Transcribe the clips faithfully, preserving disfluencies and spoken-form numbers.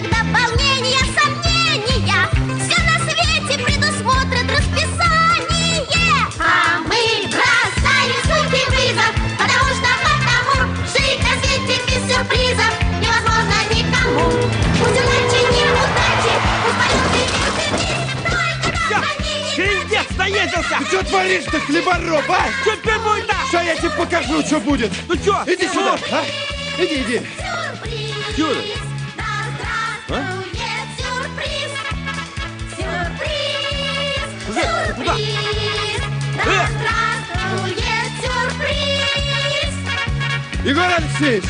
когда волнения, сомнения, все на свете предусмотрят расписание. А мы бросаем звуки вызов, потому что потому жить на свете без сюрпризов невозможно никому. Пусть удачи, неудачи, пусть полеты вверх и вниз. Крендец наездился! Ты что творишь-то, хлебороб, а? Что теперь будет-то? Что я тебе покажу, что будет? Ну что? Иди сюда, а? Иди, иди. Сюда. А? Сюрприз! Сюрприз! Уже, ты куда? Да здравствует сюрприз! Егор Алексеевич!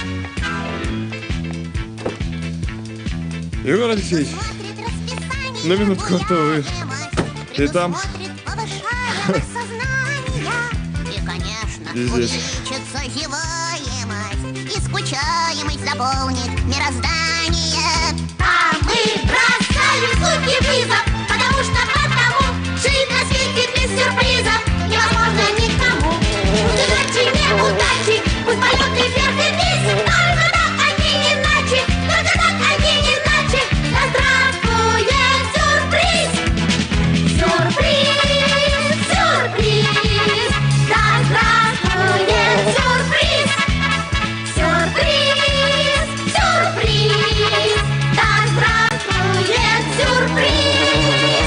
Егор Алексеевич, на минутку, а то вы... Ты там? И, конечно, Здесь. увеличится зеваемость, и скучаемость заполнит мироздание. А мы бросаем звуки вызов, потому что потому жить на свете без сюрпризов невозможно никому. Пусть удачи, неудачи, пусть полеты вверх и вниз, только так, а не иначе, только так, а не иначе. Да здравствует сюрприз! Сюрприз! Сюрприз! Да здравствует сюрприз! Сюрприз! Сюрприз! Да здравствует сюрприз!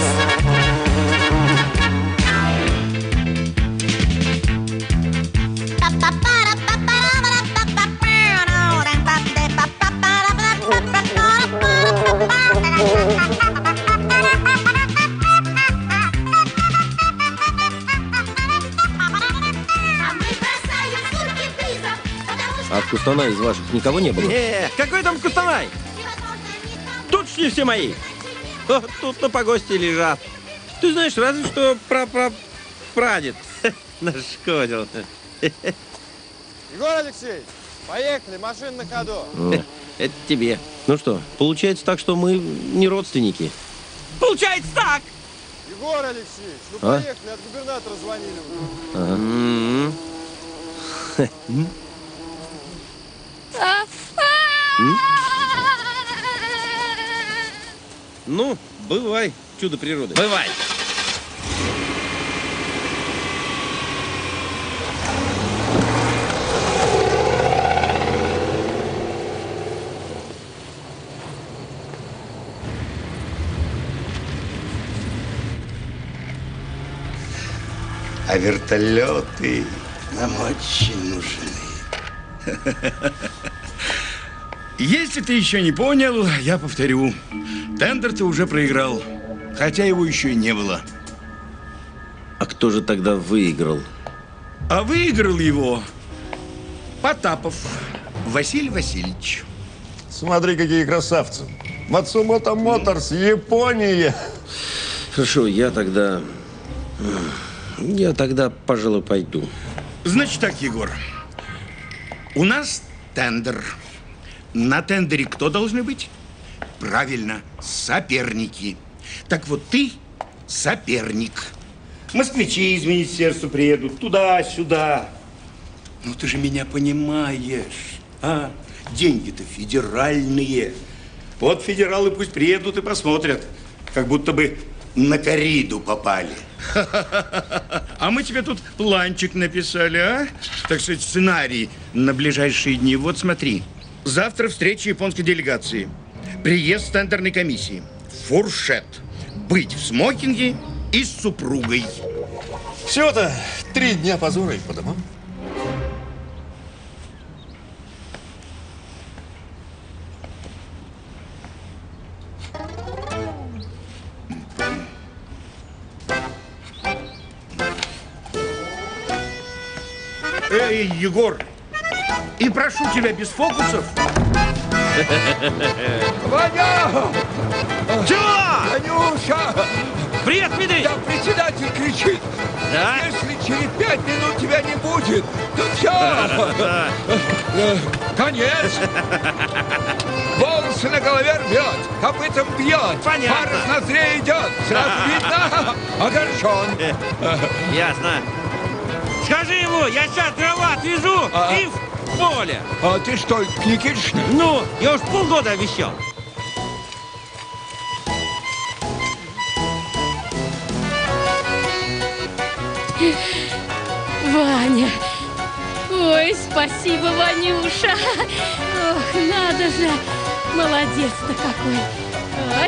А в Кустанае из ваших никого не было? Не, какой там Кустанай? Тут шли все мои. О, тут на погосте лежат. Ты знаешь, разве что пра-пра-прадед нашкодил. Егор Алексеевич, поехали, машина на ходу. Ну, Это тебе. ну что, получается так, что мы не родственники? Получается так. Егор Алексеевич, ну А? поехали, от губернатора звонили уже. Ага. М-м. Ну, бывай, чудо природы. Бывай. А вертолеты нам очень нужны. Если ты еще не понял, я повторю. Тендер ты уже проиграл, хотя его еще и не было. А кто же тогда выиграл? А выиграл его Потапов Василий Васильевич. Смотри, какие красавцы. Мацумото Моторс, Япония. Хорошо, я тогда... Я тогда, пожалуй, пойду. Значит так, Егор. У нас тендер. На тендере кто должны быть? Правильно, соперники. Так вот ты соперник. Москвичи из министерства приедут туда-сюда. Ну ты же меня понимаешь, а? Деньги-то федеральные. Вот федералы пусть приедут и посмотрят, как будто бы на корриду попали. А мы тебе тут планчик написали, а? Так сказать, сценарий на ближайшие дни. Вот смотри. Завтра встреча японской делегации. Приезд тендерной комиссии. Фуршет. Быть в смокинге и с супругой. Всего-то три дня позора и по домам. Эй, Егор, и прошу тебя без фокусов. Ваня! Чего? Ванюша! Привет, Дмитрий! Там председатель кричит. Да? Если через пять минут тебя не будет, то все. Конец. Волосы на голове рвет, копытом бьет. Понятно. Пар с ноздрей идет. Сразу видно, огорчен. Ясно. Скажи ему, я сейчас дрова отвезу А. и в поле. А ты что, к Никитичне? Ну, я уж полгода обещал. Ваня. Ой, спасибо, Ванюша. Ох, надо же. Молодец-то какой. Ой.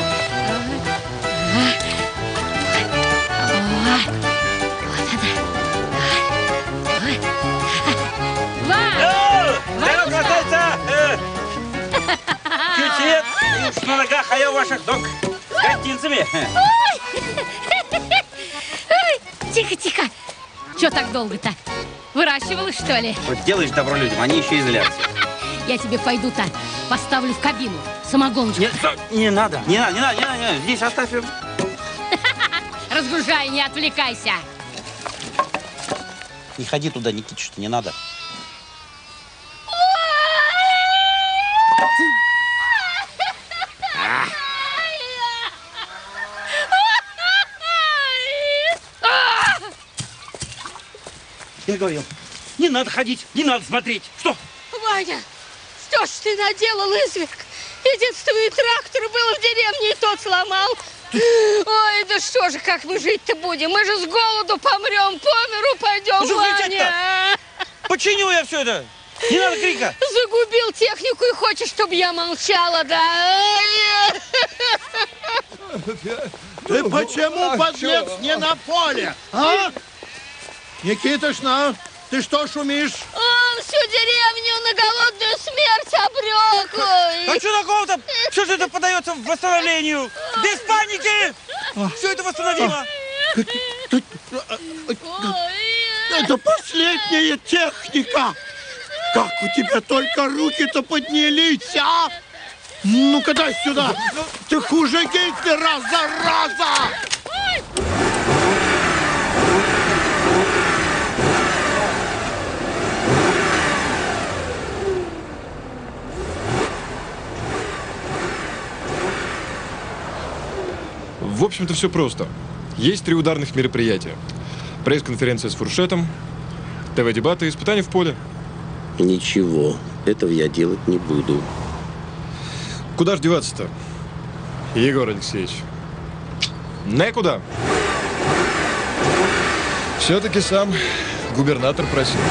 Здорово, красавица! Чуть нет, уж на ногах, а я у ваших ног с гостинцами. Тихо, тихо. Че так долго-то? Выращивалась, что ли? Вот делаешь добро людям, они еще и злятся. Я тебе пойду-то поставлю в кабину самогоночку. Нет, не надо, не надо, не надо, не надо, не надо. Здесь оставь ее. Разгружай, не отвлекайся. Не ходи туда, Никитич, не надо. Я говорил, не надо ходить, не надо смотреть. Что? Ваня, что ж ты наделал, изверг? Единственный трактор был в деревне, и тот сломал. Ой, да что же, как мы жить-то будем? Мы же с голоду помрем, по миру пойдем, Ну, Ваня. Починю я все это. Не надо крика. Загубил технику и хочешь, чтобы я молчала, да? Ты почему, подлец, не на поле, а? Никитошна, ты что шумишь? Он всю деревню на голодную смерть обрек. А что такого-то? Что же это подается в восстановлению? Без паники! Все это восстановимо. Это последняя техника. Как у тебя только руки-то поднялись, а? Ну-ка дай сюда. Ты хуже Гитлера, зараза! В общем-то, все просто. Есть три ударных мероприятия. Пресс-конференция с фуршетом, ТВ-дебаты и испытания в поле. Ничего, этого я делать не буду. Куда ж деваться-то, Егор Алексеевич? Некуда. Все-таки сам губернатор просил.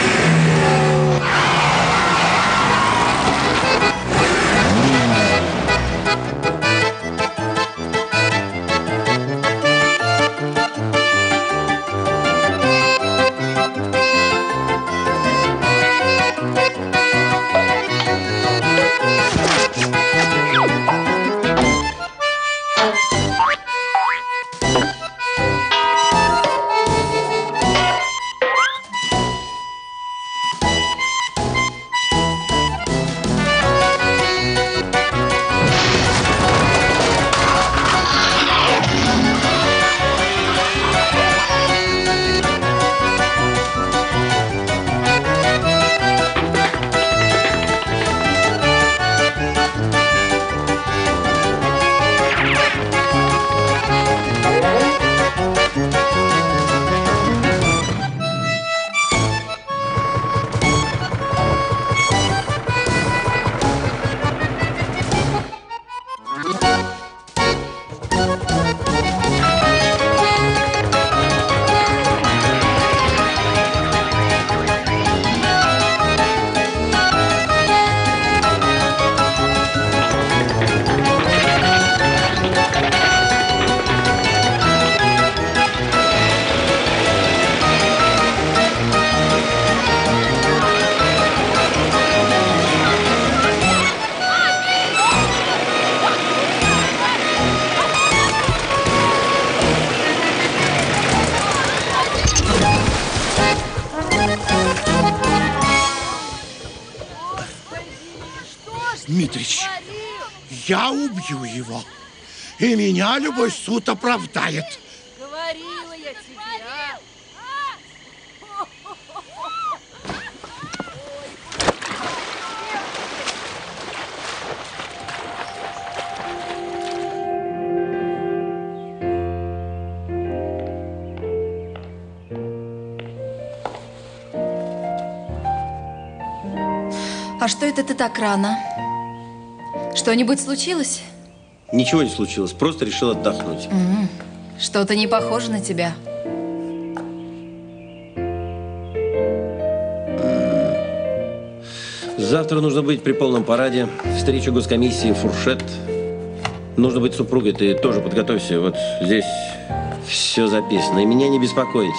Дмитрич, я убью его, и меня любой суд оправдает. Говорила я тебе, а? А что это ты так рано? Что-нибудь случилось? Ничего не случилось, просто решил отдохнуть. М-м, что-то не похоже на тебя. Завтра нужно быть при полном параде. Встреча госкомиссии, фуршет. Нужно быть супругой. Ты тоже подготовься. Вот здесь все записано. И меня не беспокоить.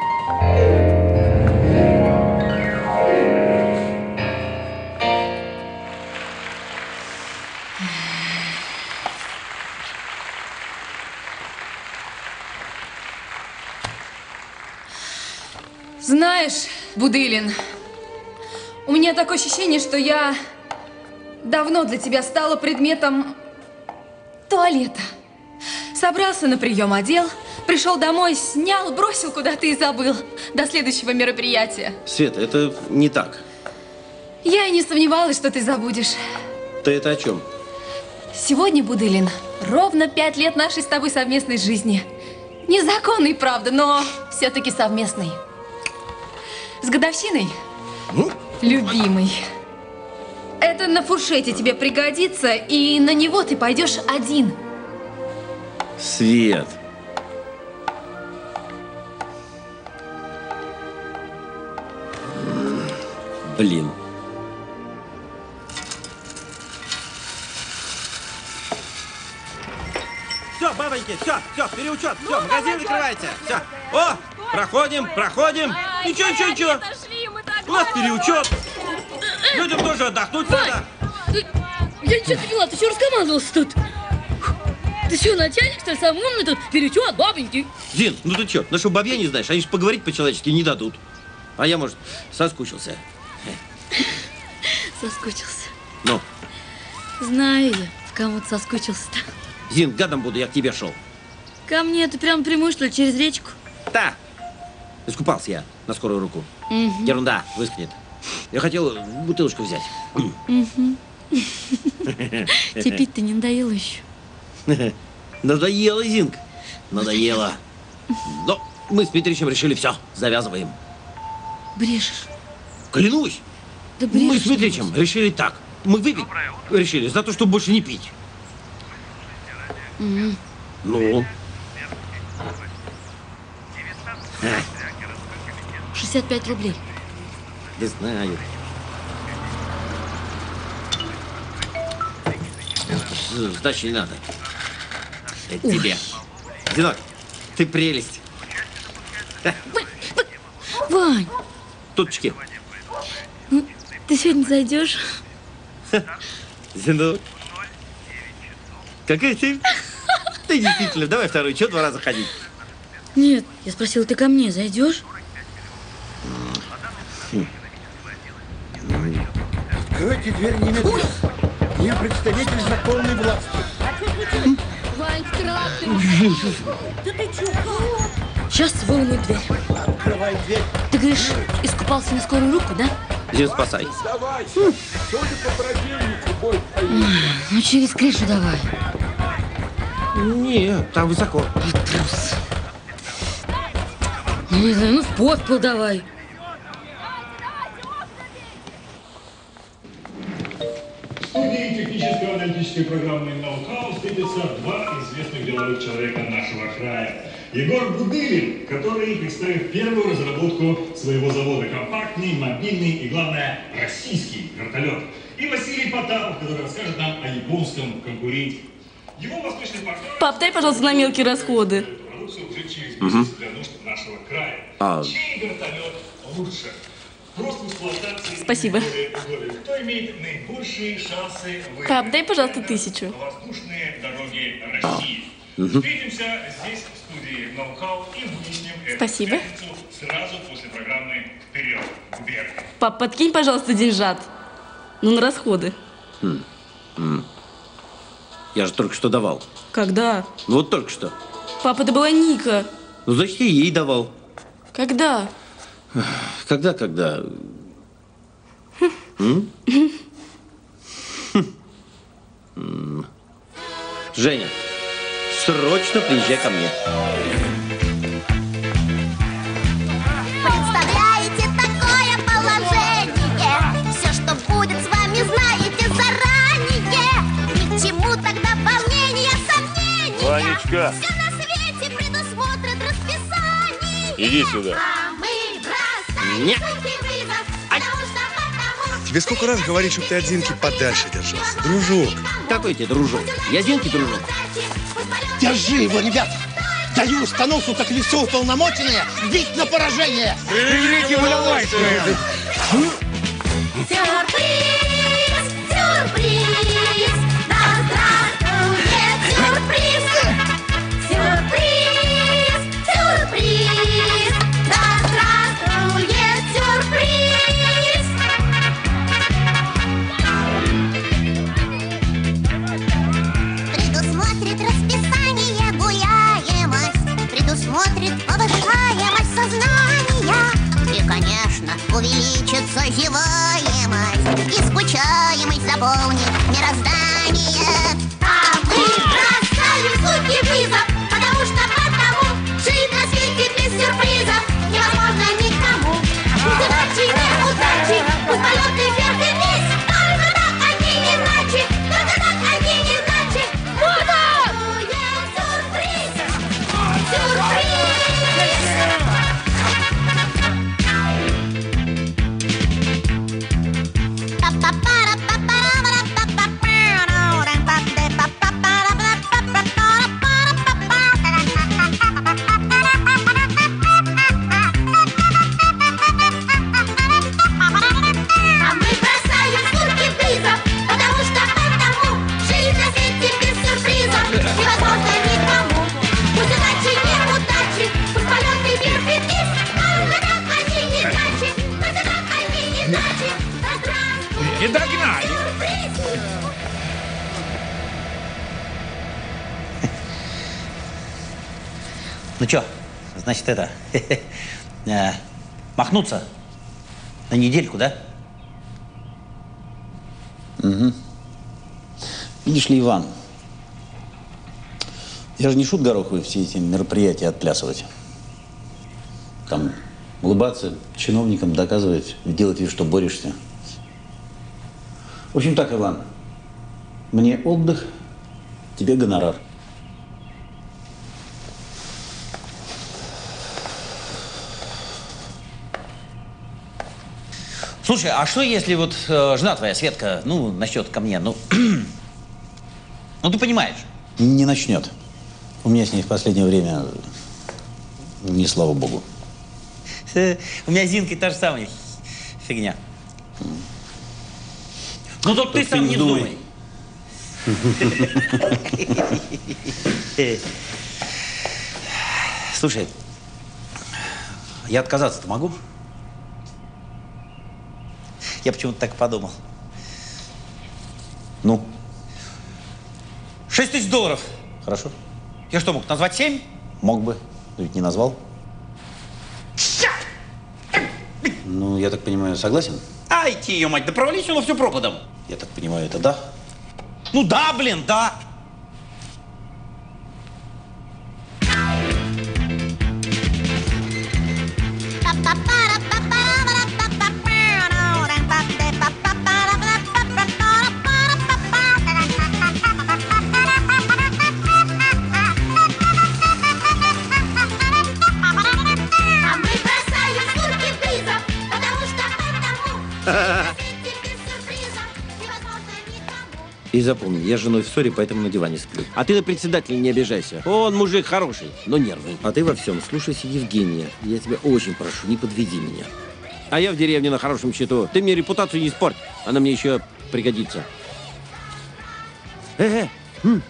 Знаешь, Будылин, у меня такое ощущение, что я давно для тебя стала предметом туалета. Собрался на прием, одел, пришел домой, снял, бросил куда-то и забыл до следующего мероприятия. Света, это не так. Я и не сомневалась, что ты забудешь. Ты это о чем? Сегодня, Будылин, ровно пять лет нашей с тобой совместной жизни. Незаконной, правда, но все-таки совместной. С годовщиной, ну? Любимый. Это на фуршете тебе пригодится, и на него ты пойдешь один. Свет. Блин. Все, бабоньки, все, все, переучет, все, ну, магазин закрывайте, все. О, проходим, проходим. Ай, ничего, ничего, ничего. У нас переучет. Людям тоже отдохнуть Вань, надо. Ты, я ничего не поняла, ты что раскомандовался тут? Ты что, начальник, что ли, самый умный тут? Переучет, бабоньки. Зин, ну ты что, нашу бабья не знаешь, они же поговорить по-человечески не дадут. А я, может, соскучился. Соскучился. Ну? Знаю я, в кому ты соскучился-то. Зин, гадом буду, я к тебе шел. Ко мне ты прям прямую, что ли, через речку? Да. Искупался я на скорую руку. Угу. Ерунда, выскнет. Я хотел бутылочку взять. Угу. Тебе пить-то не надоело еще? Надоело, Зинка. Надоело. Но мы с Митричем решили все, завязываем. Брешешь? Клянусь. Да брешешь. Мы с Митричем решили так. Мы выпить решили за то, чтобы больше не пить. Угу. Ну? шестьдесят пять рублей. Да знаю. Сдачи не надо. Это Ой. Тебе. Зинок, ты прелесть. Вань. Туточки. Ну, ты сегодня зайдешь? Зинок. Какая ты? Ты действительно, давай вторую, что два раза ходить? Нет, я спросила, ты ко мне зайдешь? Откройте дверь немедленно. Я представитель законной власти. Вань, да ты чё? Сейчас выломаю дверь. Открывай дверь. Ты говоришь, искупался на скорую руку, да? Зин, спасай. Хм. Ну, через крышу давай. Нет, там высоко. Трус. Не знаю, ну в подпол давай. В студии технической аналитической программы «Ноу-хау» встретятся два известных деловых человека нашего края. Егор Будылин, который представит первую разработку своего завода. Компактный, мобильный и, главное, российский вертолет. И Василий Потапов, который расскажет нам о японском конкуренте. Его восточный партнер... Пап, дай, пожалуйста, на мелкие расходы. Продукцию уже через месяц для нужд нашего края. А... Чей вертолет лучше? Просто эксплуатации. Спасибо. Кто имеет наибольшие шансы выиграть? Пап, дай, пожалуйста, тысячу. Воздушные дороги России. А. Встретимся здесь, в студии «Ноу-хау», и выясним это. Спасибо. Сразу после программы «Вперед вверх». Пап, подкинь, пожалуйста, деньжат. Ну, на расходы. Хм. Хм. Я же только что давал. Когда? Ну, вот только что. Папа, это была Ника. Ну, значит, я ей давал. Когда? Когда, когда? Женя, срочно приезжай ко мне. Представляете такое положение? Все, что будет с вами, знаете заранее. Ни к чему тогда волнения, сомнения. Ванечка. Все на свете предусмотрят расписание. Иди сюда. А мы бросаем Нет. вызов, потому что потому Тебе сколько раз говорить, чтобы ты от Зинки подальше держался? Дружок. Какой тебе дружок? Я Зинки дружок. Держи его, ребята! Даю установку, как лицо уполномоченное, бить на поражение! Великий Валявайский! Сюрприз! Сюрприз! Да здравствует сюрприз! Сюрприз! Сюрприз! Да здравствует сюрприз! Предусмотрит расписание гуляемость, предусмотрит повышаемость сознания и, конечно, увеличится зеваемость и скучаемость заполнит мироздание. А мы бросаем звуки вызов, потому что потому жить на свете без сюрпризов невозможно никому. Удачи, неудачи, пусть полеты вверх и вниз, только так, а не иначе, только так, а не иначе. Куда? Сюрприз! А мы бросаем звуки вызов, потому что потому жить на свете без сюрпризов невозможно никому. Пусть удачи, неудачи, пусть полеты вверх и вниз, только так, а не иначе, только так, а не иначе. И догнали. Ну чё, значит, это, э, махнуться на недельку, да? Угу. Видишь ли, Иван, я же не шут гороховый все эти мероприятия отплясывать. Там улыбаться чиновникам, доказывать, делать вид, что борешься. В общем так, Иван, мне отдых, тебе гонорар. Слушай, а что если вот э, жена твоя, Светка, ну, начнет ко мне, ну, ну, ты понимаешь? Не начнет. У меня с ней в последнее время не слава богу. У меня с Зинкой та же самая фигня. Ну, только ты сам не думай. Слушай, я отказаться-то могу? Я почему-то так подумал. Ну? Шесть тысяч долларов. Хорошо. Я что, мог назвать семь? Мог бы. Ты ведь не назвал. Ну, я так понимаю, согласен? Ай, ти, ее мать, да провались оно все пропадом. Я так понимаю, это да? Ну да, блин, да. И запомни, я с женой в ссоре, поэтому на диване сплю. А ты на председателя не обижайся. Он мужик хороший, но нервный. А ты во всем слушайся Евгения. Я тебя очень прошу, не подведи меня. А я в деревне на хорошем счету. Ты мне репутацию не испорть. Она мне еще пригодится. Э-э. М.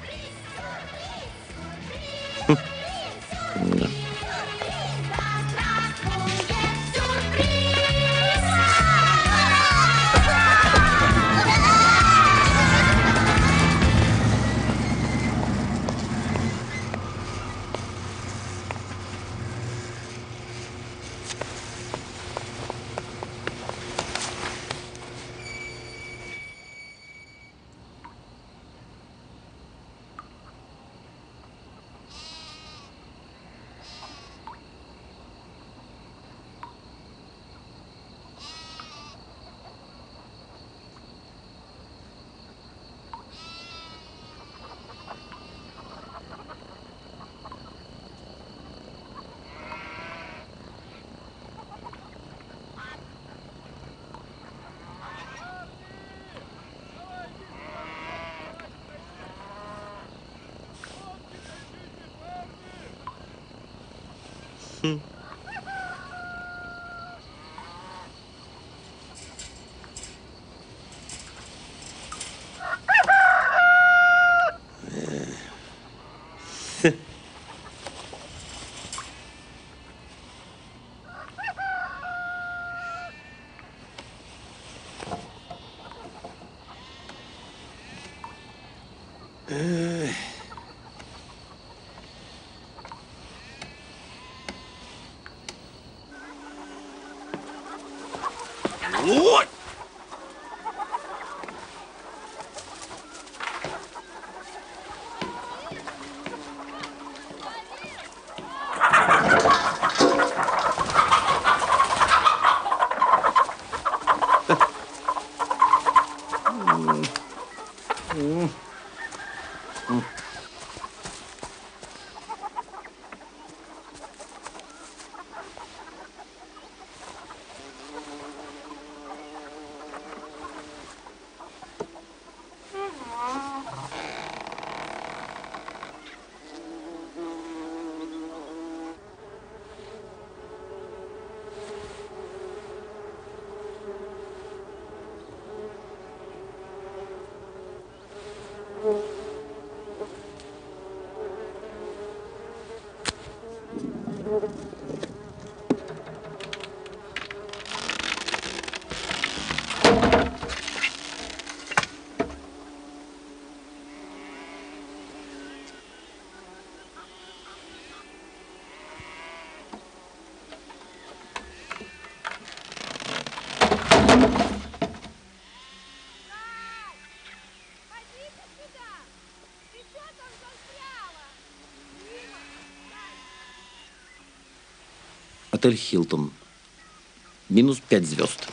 Вот! Отель «Хилтон». Минус пять звезд.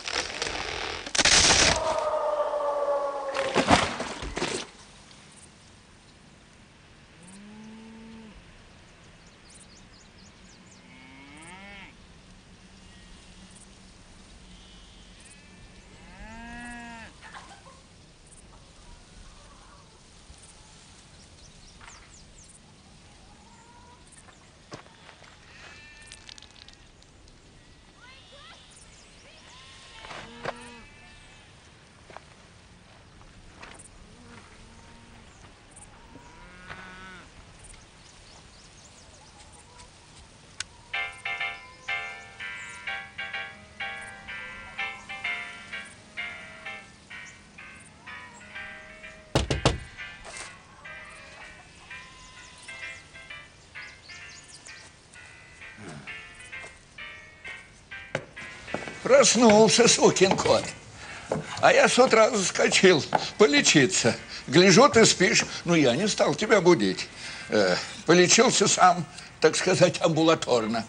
Проснулся, сукин кот. А я с утра заскочил полечиться. Гляжу, ты спишь. Ну, я не стал тебя будить. Э, полечился сам, так сказать, амбулаторно.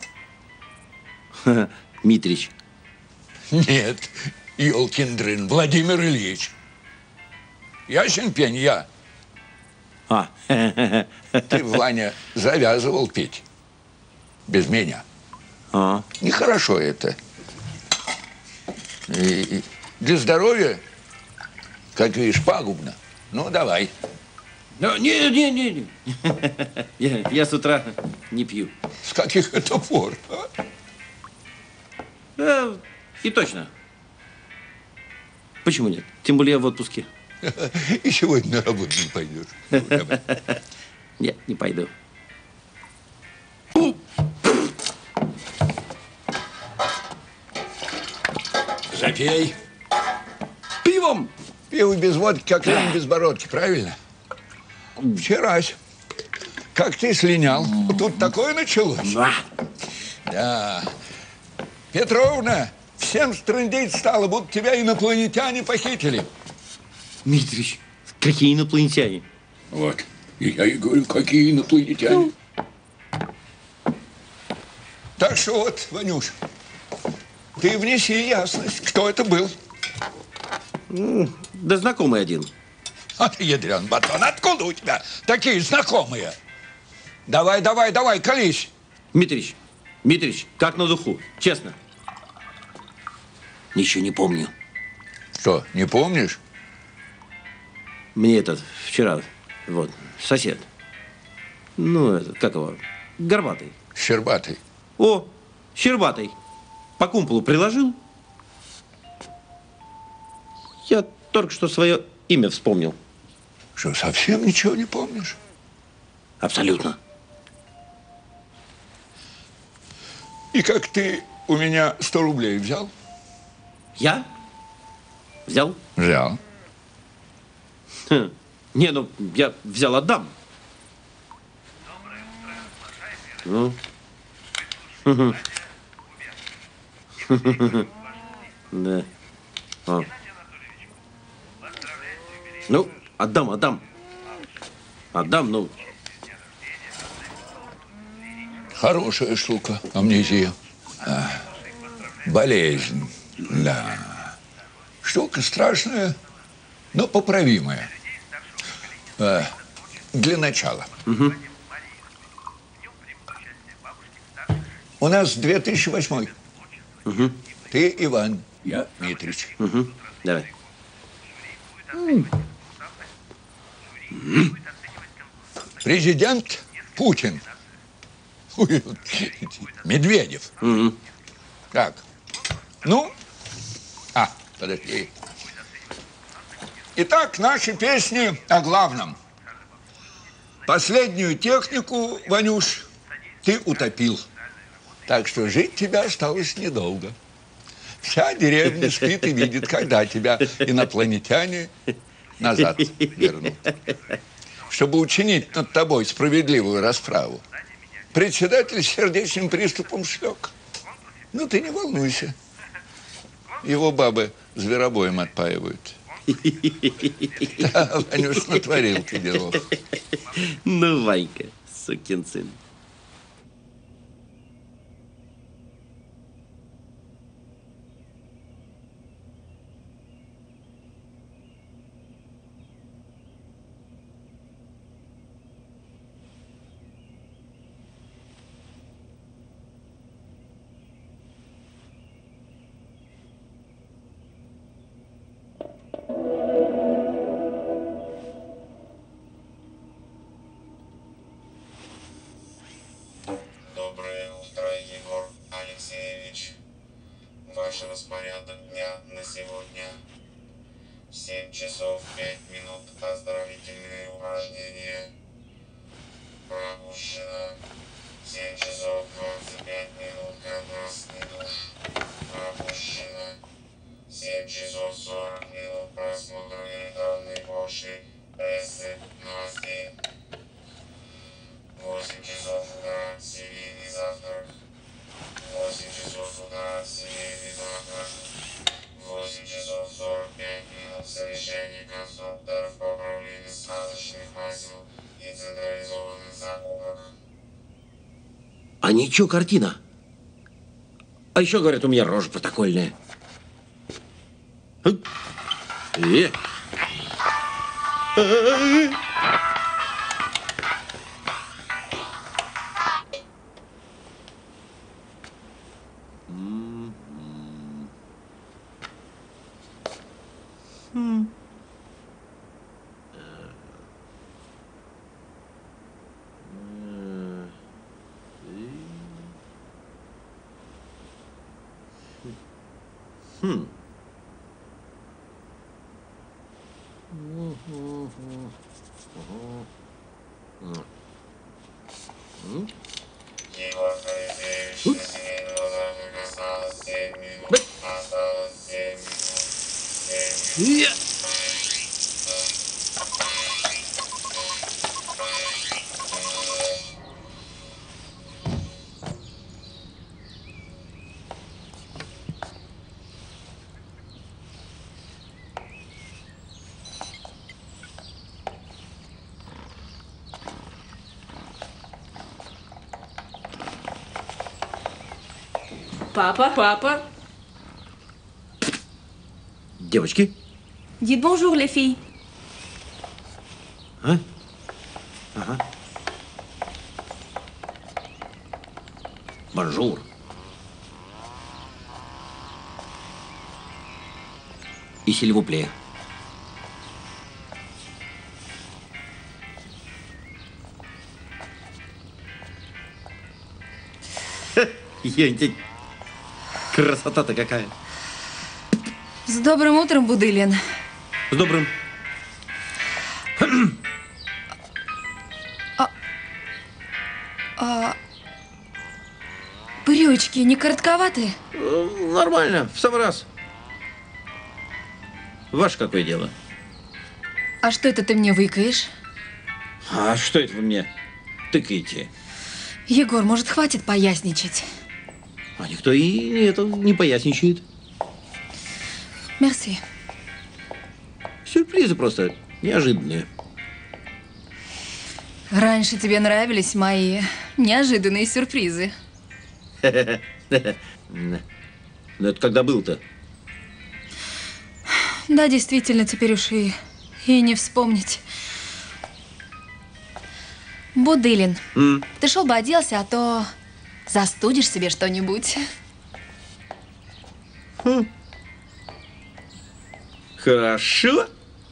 Митрич. Нет, ёлкин дрын, Владимир Ильич. Ясен пень, я. А. Ты, Ваня, завязывал пить. Без меня. А. Нехорошо это. И, и для здоровья, как видишь, пагубно. Ну, давай. Ну, не, не, не, не. Я, я с утра не пью. С каких это пор? А? Да, и точно. Почему нет? Тем более я в отпуске. И сегодня на работу не пойдешь. Ну, нет, не пойду. Запей. Пивом. Пиво без водки, как лень без бородки, правильно? Вчерась, как ты слинял, тут такое началось. Да. Петровна, всем стрындеть стало, будто тебя инопланетяне похитили. Митрич, какие инопланетяне? Вот, и я и говорю, какие инопланетяне. Так что вот, Ванюш, ты внеси ясность, кто это был. Да знакомый один. А ты, ядрен батон, откуда у тебя такие знакомые? Давай, давай, давай, колись. Митрич, Митрич, как на духу, честно. Ничего не помню. Что, не помнишь? Мне этот, вчера, вот, сосед. Ну, этот, как его, горбатый. Щербатый. О, Щербатый. По кумполу приложил? Я только что свое имя вспомнил. Что, совсем ничего не помнишь? Абсолютно. И как ты у меня сто рублей взял? Я? Взял? Взял. Хм. Не, ну, я взял, отдам. Ну. Да. А. Ну, отдам, отдам. Отдам, ну. Хорошая штука, амнезия. А, болезнь, да. Штука страшная, но поправимая. А, для начала. Угу. У нас две тысячи восьмой. Угу. Ты Иван, я Дмитрич. Угу. Давай. Президент Путин. Ой, Медведев. Угу. Так. Ну, а, подожди. Итак, наши песни о главном. Последнюю технику, Ванюш, ты утопил. Так что жить тебе осталось недолго. Вся деревня спит и видит, когда тебя инопланетяне назад вернут. Чтобы учинить над тобой справедливую расправу, председатель с сердечным приступом слег. Ну, ты не волнуйся. Его бабы зверобоем отпаивают. Да, Ванюш, натворил ты дело. Ну, Ванька, сукин сын. Доброе утро, Егор Алексеевич. Ваш распорядок дня на сегодня. В семь часов пять минут оздоровительные упражнения. Пропущено. В семь часов двадцать пять минут контрастный душ. Пропущено. В семь часов сорок минут просмотр электронной почты, прессы, новостей. восемь часов утра семейный завтрак. восемь часов утра семейный завтрак. восемь часов сорок пять минут совещание конструкторов по управлению сказочных масел и централизованных закупок. А ничего, картина. А еще, говорят, у меня рожа протокольная. Э. Хм. Егор Алексеевич, до семейного завтрака осталось семь минут. Осталось семь минут. семь минут. Папа, папа. Девочки. Dites bonjour, les filles. А? Ага. Бонжур. И сильвупле. Ентень. Красота-то какая. С добрым утром, Будылин. С добрым. А, а, брючки не коротковатые? Нормально, в самый раз. Ваше какое дело? А что это ты мне выкаешь? А что это вы мне тыкаете? Егор, может, хватит поясничать? А никто и это не поясничает. Мерси. Сюрпризы просто неожиданные. Раньше тебе нравились мои неожиданные сюрпризы. Но это когда был-то? Да, действительно, теперь уж и, и не вспомнить. Будылин, М? ты шел бы оделся, а то застудишь себе что-нибудь. Хм. Хорошо.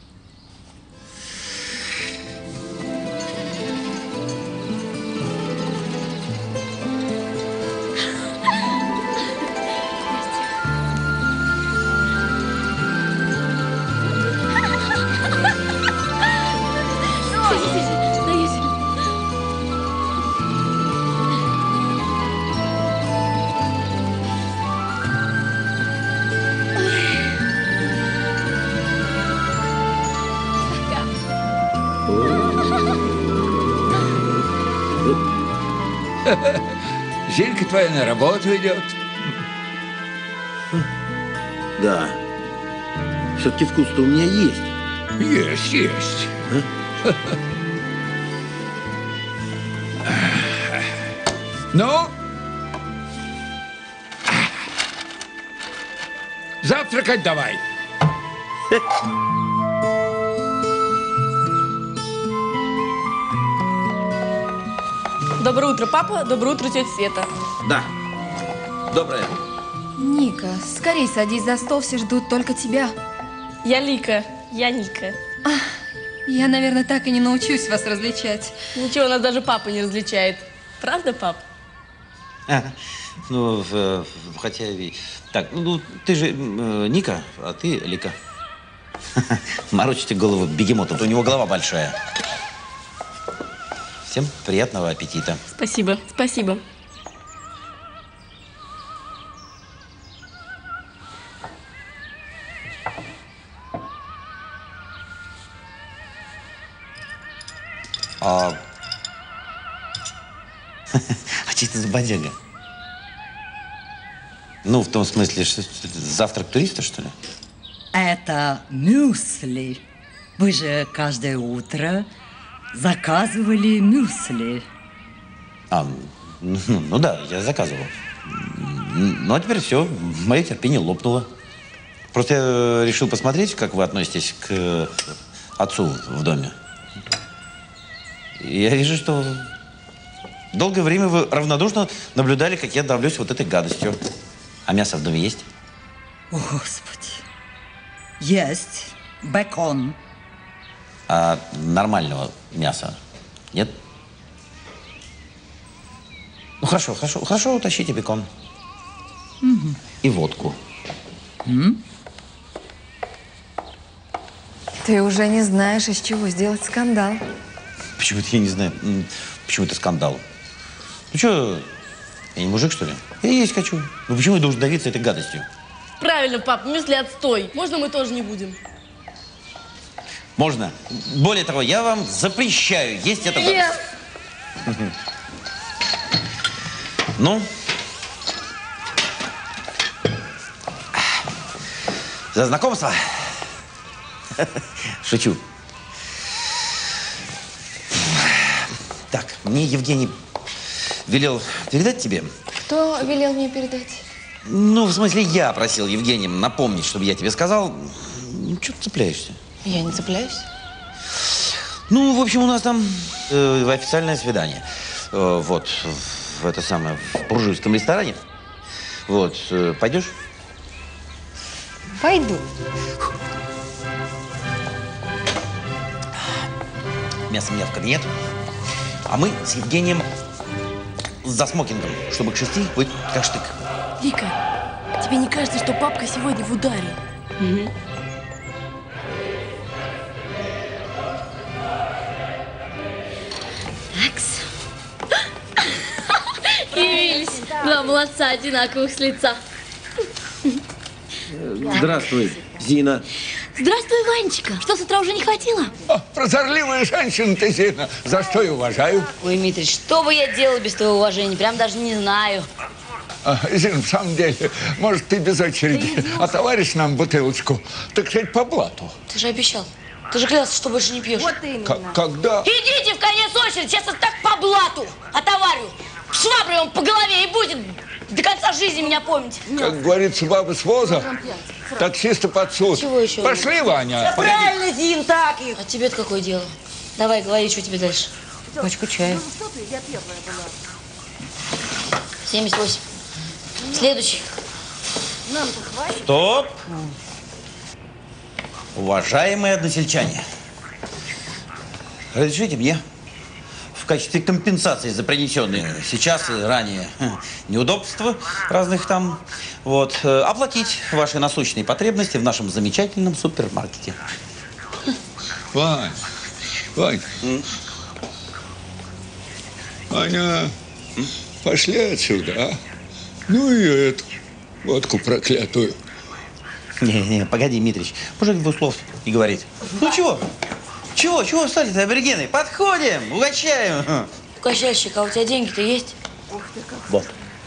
Зинка твоя на работу идет. Да. Все-таки вкус-то у меня есть. Есть, есть. Ну? Завтракать давай. Доброе утро, папа. Доброе утро, тетя Света. Да. Доброе. Ника, скорей садись за стол, все ждут только тебя. Я Лика. Я Ника. А, я, наверное, так и не научусь вас различать. Ничего, нас даже папа не различает. Правда, пап? А, ну, в, в, хотя... и- Так, ну, ты же э, Ника, а ты Лика. Морочите голову бегемоту, у него голова большая. Всем приятного аппетита. Спасибо, спасибо. А, а что это за бодяга? Ну, в том смысле, что это завтрак туриста, что ли? Это мюсли. Вы же каждое утро заказывали мюсли. А, ну, ну да, я заказывал. Ну, а теперь все, мое терпение лопнуло. Просто я решил посмотреть, как вы относитесь к отцу в доме. И я вижу, что долгое время вы равнодушно наблюдали, как я давлюсь вот этой гадостью. А мясо в доме есть? О, Господи. Есть бекон. А нормального мяса нет? Ну, хорошо, хорошо, хорошо, утащите бекон. Мгм. И водку. М? Ты уже не знаешь, из чего сделать скандал. Почему-то я не знаю, м, почему это скандал. Ну что, я не мужик, что ли? Я есть хочу. Ну почему я должен давиться этой гадостью? Правильно, пап, мюсли отстой. Можно мы тоже не будем? Можно. Более того, я вам запрещаю есть это. Нет. Ну? За знакомство? Шучу. Так, мне Евгений велел передать тебе. Кто велел мне передать? Ну, в смысле, я просил Евгения напомнить, чтобы я тебе сказал. Ну, что ты цепляешься? Я не цепляюсь. Ну, в общем, у нас там э, официальное свидание. Э, вот, в это самое, в буржуйском ресторане. Вот, э, пойдешь? Пойду. Мясо мне в кабинет. А мы с Евгением за смокингом, чтобы к шести быть как штык. Вика, тебе не кажется, что папка сегодня в ударе? Угу. Такс. Явились. Два молодца, одинаковых с лица. Здравствуй, Зина. Здравствуй, Ванечка. Что, с утра уже не хватило? О, прозорливая женщина ты, Зина. За что и уважаю. Ой, Митрич, что бы я делал без твоего уважения? Прям даже не знаю. А, Зина, в самом деле, может, ты без очереди отоваришь нам бутылочку, так сказать, по блату. Ты же обещал. Ты же клялся, что больше не пьешь. Вот именно. К когда? Идите в конец очереди, сейчас так по блату отоварю. Шваброй он по голове и будет до конца жизни меня помнить. Как говорится, баба с воза, таксиста под суд. Чего еще? Пошли, Ваня. Да правильно, Зин, так их. А тебе-то какое дело? Давай, говори, что тебе дальше. Пачку чая. семьдесят восемь. Следующий. Нам-то хватит. Стоп! Уважаемые односельчане, разрешите мне в качестве компенсации за принесенные сейчас и ранее неудобства разных там, вот, оплатить ваши насущные потребности в нашем замечательном супермаркете. Вань, Вань. М? Ваня, М? пошли отсюда, а? Ну и эту водку проклятую. Не-не, погоди, Митрич, мужик двух слов и говорит. Ну чего? Чего? Чего встали-то, аборигены? Подходим, угощаем. Угощальщик, а у тебя деньги-то есть? Вот.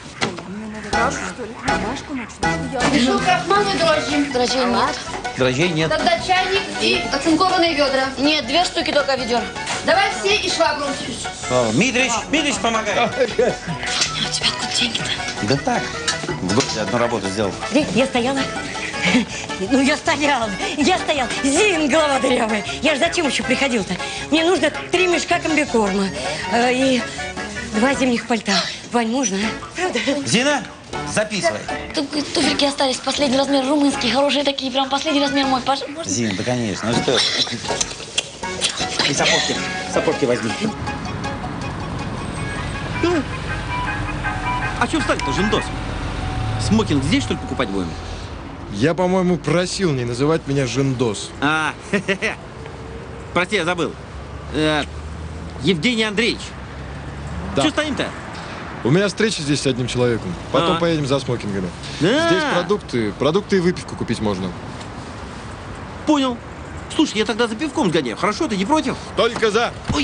Решил крахмал и дрожжи. Дрожжей нет. Дрожжей нет. Тогда чайник и оцинкованные ведра. Нет, две штуки только ведер. Давай все и швабру. О, Митрич, Митрич, помогай. А у тебя откуда деньги-то? Да так, в городе одну работу сделал. Я стояла. Ну, я стоял, я стоял. Зин, голова дырявая. Я же зачем еще приходил-то? Мне нужно три мешка комбикорма э, и два зимних пальта. Вань, можно, а? Правда? Зина, записывай. Туфельки остались, последний размер румынские, хорошие такие, прям последний размер мой. Паша, можно? Зин, да конечно, ну что? И сапожки, сапожки возьми. А что встали-то, Жендос? Смокинг здесь, что ли, покупать будем? Я, по-моему, просил не называть меня Жендос. А, хе-хе-хе. Прости, я забыл. Э, Евгений Андреевич. Да. Что стоим-то? У меня встреча здесь с одним человеком. Потом А. поедем за смокингами. А. Здесь продукты, продукты и выпивку купить можно. Понял. Слушай, я тогда за пивком сгоняю. Хорошо, ты не против? Только за. Ой.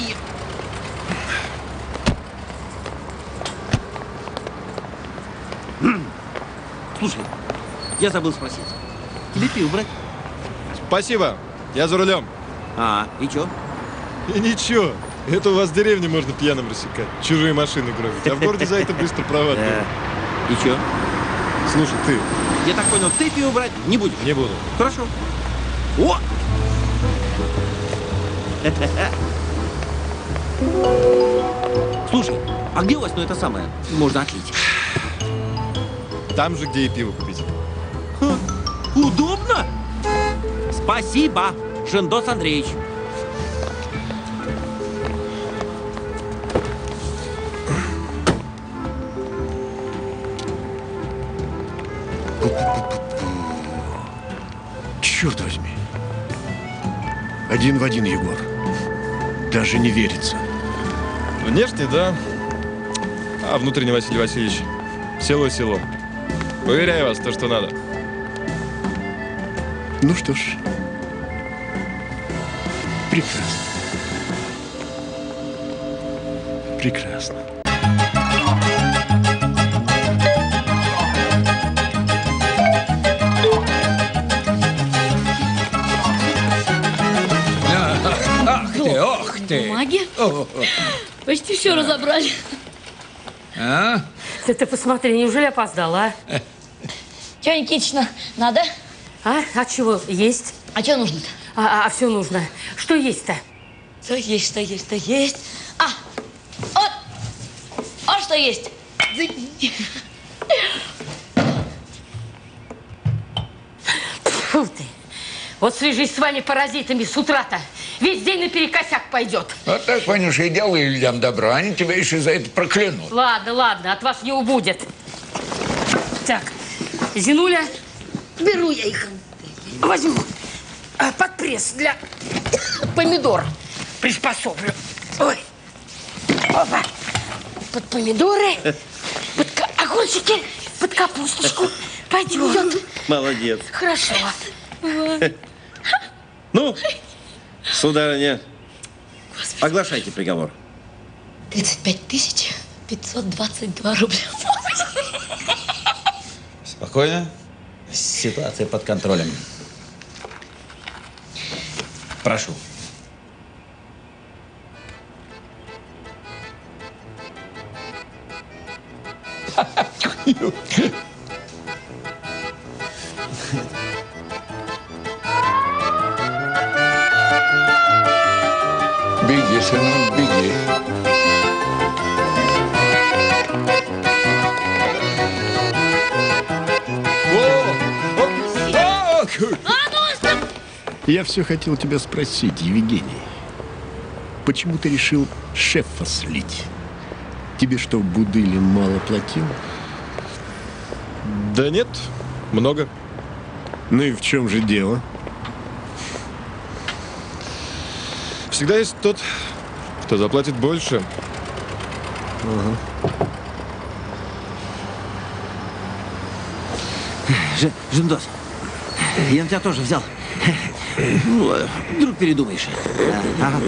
Слушай, я забыл спросить. Тебе пиво брать? Спасибо. Я за рулем. А, и чё? И ничего. Это у вас в деревне можно пьяным рассекать. Чужие машины гробить. А в городе за это быстро права дают. И чё? Слушай, ты. Я так понял, ты пиво брать не будешь? Не буду. Хорошо. О! Слушай, а где у вас, ну, это самое, можно отлить? Там же, где и пиво купить. Ха, удобно? Спасибо, Жендос Андреевич. Черт возьми. Один в один, Егор. Даже не верится. Внешне, да. А внутренне, Василий Васильевич, село-село. Уверяю вас, то, что надо. Ну что ж, прекрасно. Прекрасно. Ах ты, ох ты. Бумаги? Почти все разобрали. А? Да ты посмотри, неужели опоздала, а? Чего, Никитична, надо? А? А чего? Есть. А что нужно-то? А, а, а все нужно. Что есть-то? Что есть, что есть, что есть. А, вот, вот что есть. Фу ты. Вот свяжись с вами паразитами с утра-то. весь день наперекосяк пойдет. Вот так, Ванюша, и делай людям добра, они тебя еще за это проклянут. Ладно, ладно, от вас не убудет. Так, Зинуля, беру я их, возьму под пресс для помидор. Приспособлю. Ой, опа, под помидоры, под огурчики, под капусточку. Пойдет. Молодец. Хорошо. Ну, сударыня, оглашайте приговор. тридцать пять тысяч пятьсот двадцать два рубля. Спокойно. Ситуация под контролем. Прошу. Беги, сынок, беги. Я все хотел тебя спросить, Евгений. Почему ты решил шефа слить? Тебе что, Будылин мало платил? Да нет, много. Ну и в чем же дело? Всегда есть тот, кто заплатит больше. Ага. Ж, Жендос, я на тебя тоже взял. Ну, вдруг передумаешь. Ага.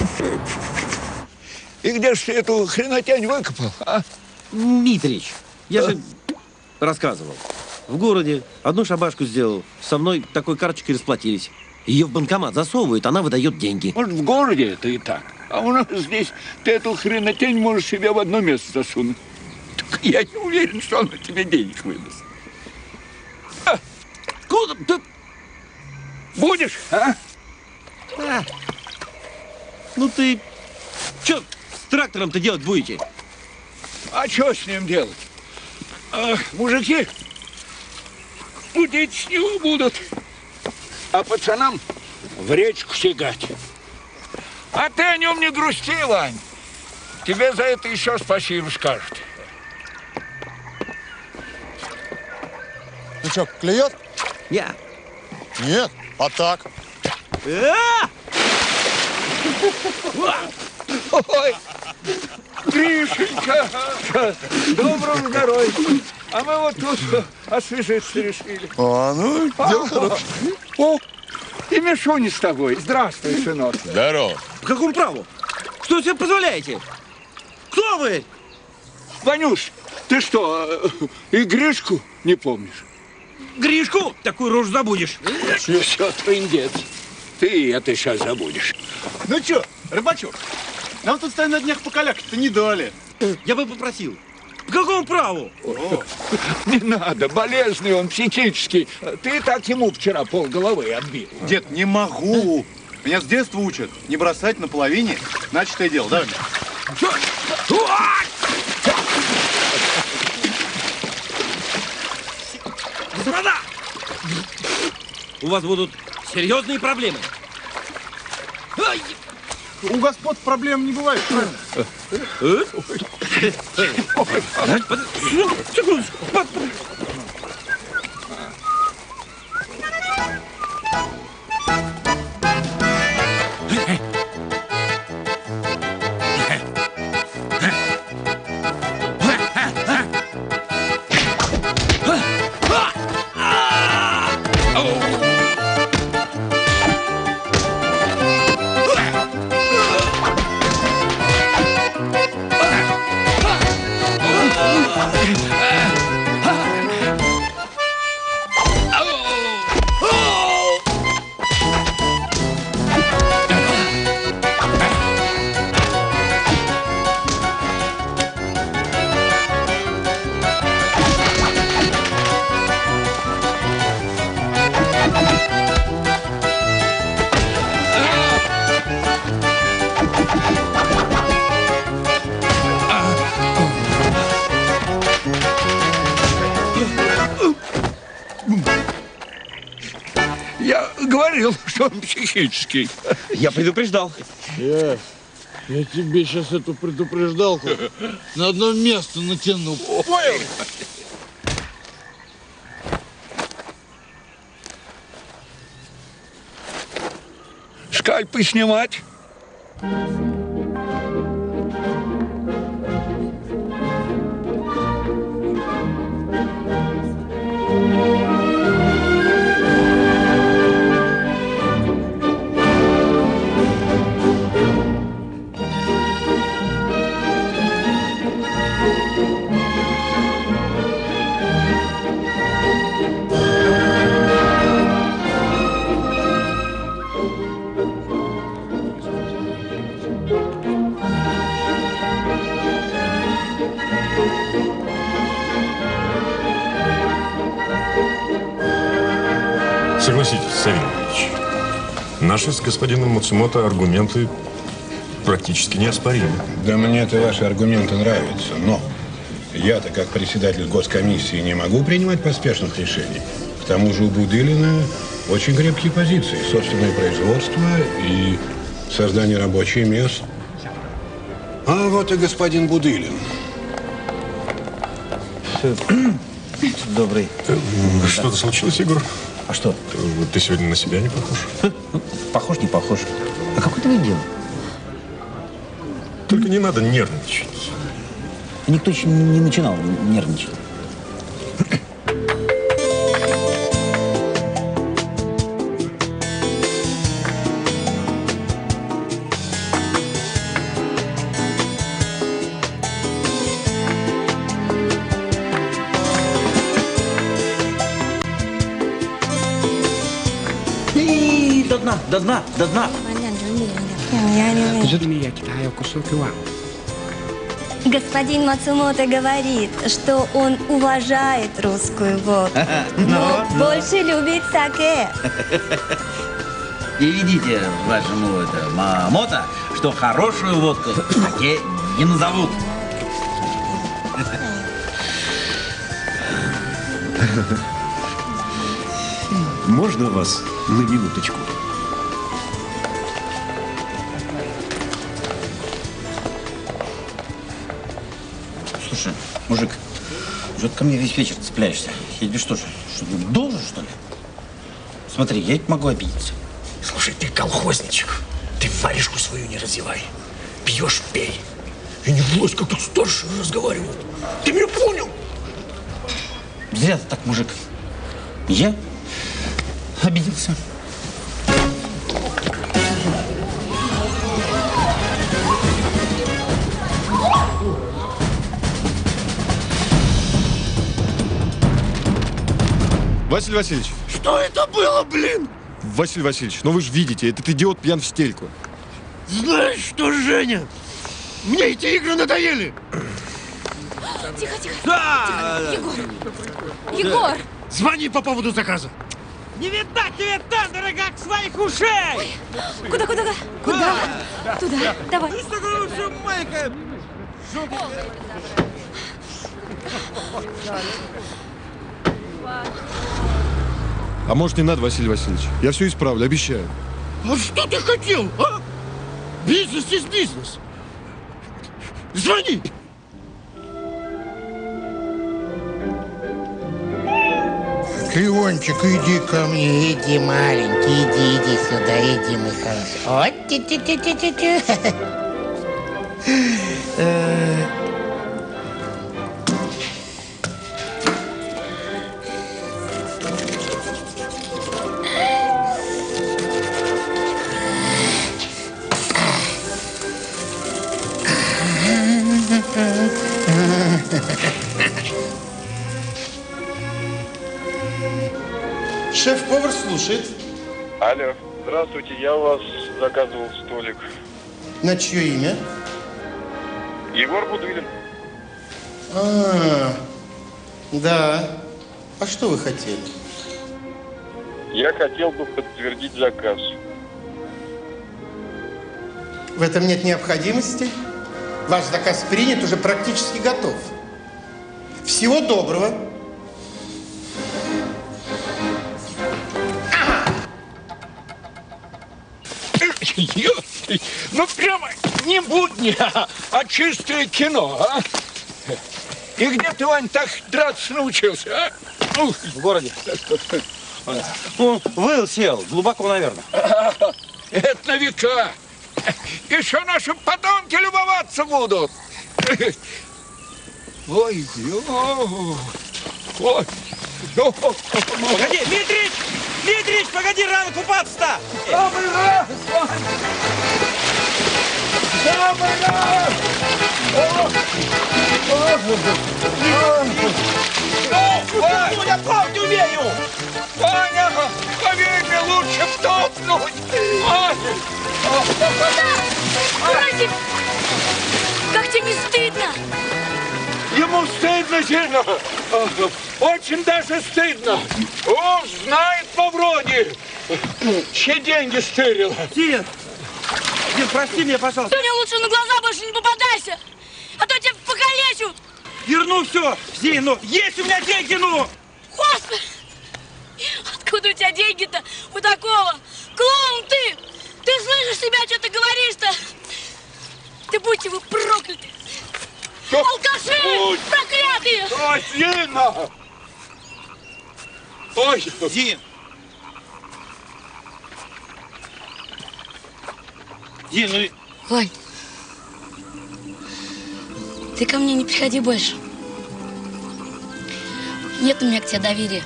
И где ж ты эту хренотень выкопал, а? Митрич, я же рассказывал. В городе одну шабашку сделал. Со мной такой карточкой расплатились. Ее в банкомат засовывают, она выдает деньги. Может, в городе это и так. А у нас здесь ты эту хренотень можешь себе в одно место засунуть. Так я не уверен, что она тебе денег выдаст. А. Куда ты? Будешь, а? а? Ну ты... Что с трактором-то делать будете? А что с ним делать? А, мужики будить с него будут, а пацанам в речку сигать. А ты о нем не грусти, Вань. Тебе за это еще спасибо скажут. Ну что, клюет? Я. Нет, а так. Ой, Гришенька, доброго здоровья. А мы вот тут освежиться решили. А, ну, дело хорошее. О, и Мишуня с тобой. Здравствуй, сынок. Здорово. По какому праву? Что себе позволяете? Кто вы? Ванюш, ты что, и Гришку не помнишь? Гришку? Такую рожу забудешь. Ну все, трындец. Ты это сейчас забудешь. Ну что, Рыбачок, нам тут стоять на днях покалякать-то не дали. Я бы попросил. По какому праву? О, не надо, болезный он, психический. Ты так ему вчера полголовы отбил. Дед, не могу. Меня с детства учат не бросать на половине начатое дело. Давай. Господа! У вас будут серьезные проблемы. Ай! У господ проблем не бывает, правильно? Секундочку. Может, он психический. Я предупреждал. Я, я тебе сейчас эту предупреждалку на одно место натяну. Понял? Скальпы снимать. Согласитесь, Савельевич, наши с господином Мацумото аргументы практически неоспоримы. Да мне-то ваши аргументы нравятся, но я-то как председатель госкомиссии не могу принимать поспешных решений. К тому же у Будылина очень крепкие позиции, собственное производство и создание рабочих мест. А вот и господин Будылин. Добрый. Что-то случилось, Егор? А что? Ты сегодня на себя не похож. Похож, не похож. А какое твое дело? Только не надо нервничать. Никто еще не начинал нервничать. До дна, до дна, до дна. Господин Мацумото говорит, что он уважает русскую водку, но больше любит саке. Переведите вашему это, Мамото, что хорошую водку саке не назовут. Можно вас на минуточку? Слушай, мужик, что ты ко мне весь вечер цепляешься? Я тебе что же, что, должен, что ли? Смотри, я ведь могу обидеться. Слушай, ты колхозничек. Ты варежку свою не разевай. Пьешь, пей. И не влазь, как тут старший разговаривают. Ты меня понял? Зря ты так, мужик. Я обиделся. Василий Васильевич. Что это было, блин? Василий Васильевич, ну вы же видите, этот идиот пьян в стельку. Знаешь что, Женя? Мне эти игры надоели. Тихо, тихо. Да! Тихо. Егор! Егор! Звони по поводу заказа. Не видать тебе тендера, как своих ушей! Ой, куда, куда, куда? Куда? Туда, давай. А может, не надо, Василий Васильевич? Я все исправлю, обещаю. А что ты хотел, а? Бизнес есть бизнес. Звони. Леончик, иди ко мне. Иди, маленький, иди, иди сюда, иди, мой хороший. Вот, ти-ти-ти-ти-ти. Шеф-повар слушает. Алло, здравствуйте, я у вас заказывал столик. На чье имя? Егор Будылин. А, да. А что вы хотели? Я хотел бы подтвердить заказ. В этом нет необходимости. Ваш заказ принят, уже практически готов. Всего доброго. Ёпты, ну прямо не будни, а, а чистое кино, а? И где ты, Вань, так драться научился, а? В городе. Ну, выл сел, глубоко, наверное. Это на века. Еще наши потомки любоваться будут. Ой, ё. Ой. Погоди, Дмитрич! Дмитрич, погоди, рано купаться-то! Самый раз! Самый раз! Ну, я плавать умею! Ваня, поверь мне, лучше втопнуть! Братик, как тебе не стыдно? Ему стыдно сильно, очень даже стыдно. Он знает Мавроди, чьи деньги стырил. Дин, Дин, прости меня, пожалуйста. Ты мне лучше на глаза больше не попадайся, а то тебя покалечу. Верну все, Дин, ну, есть у меня деньги, ну! Господи, откуда у тебя деньги-то у такого? Клоун ты! Ты слышишь себя, что ты говоришь-то? Ты будь его прокляты! Алкаши! Ой. Проклятые! Ой, Дина! Ой! Дин! Дин, ну... Вань, ты ко мне не приходи больше. Нет у меня к тебе доверия.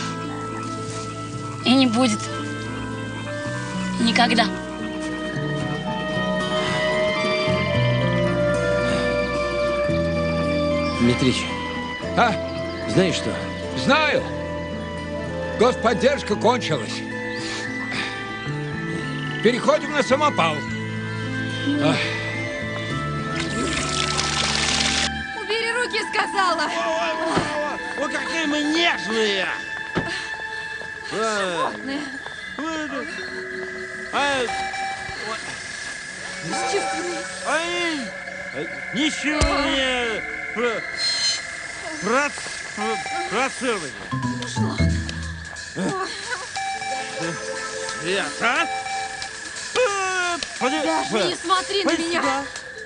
И не будет. Никогда. Дмитрич, а? Знаешь что? Знаю. Господдержка кончилась. Переходим на самопал. А. Убери руки, сказала. Ой, какие мы нежные! Животные. Бесчувственные. Ай! Ничего не... Про... Про... Процирование. Ушло. Света? Даже не смотри на меня.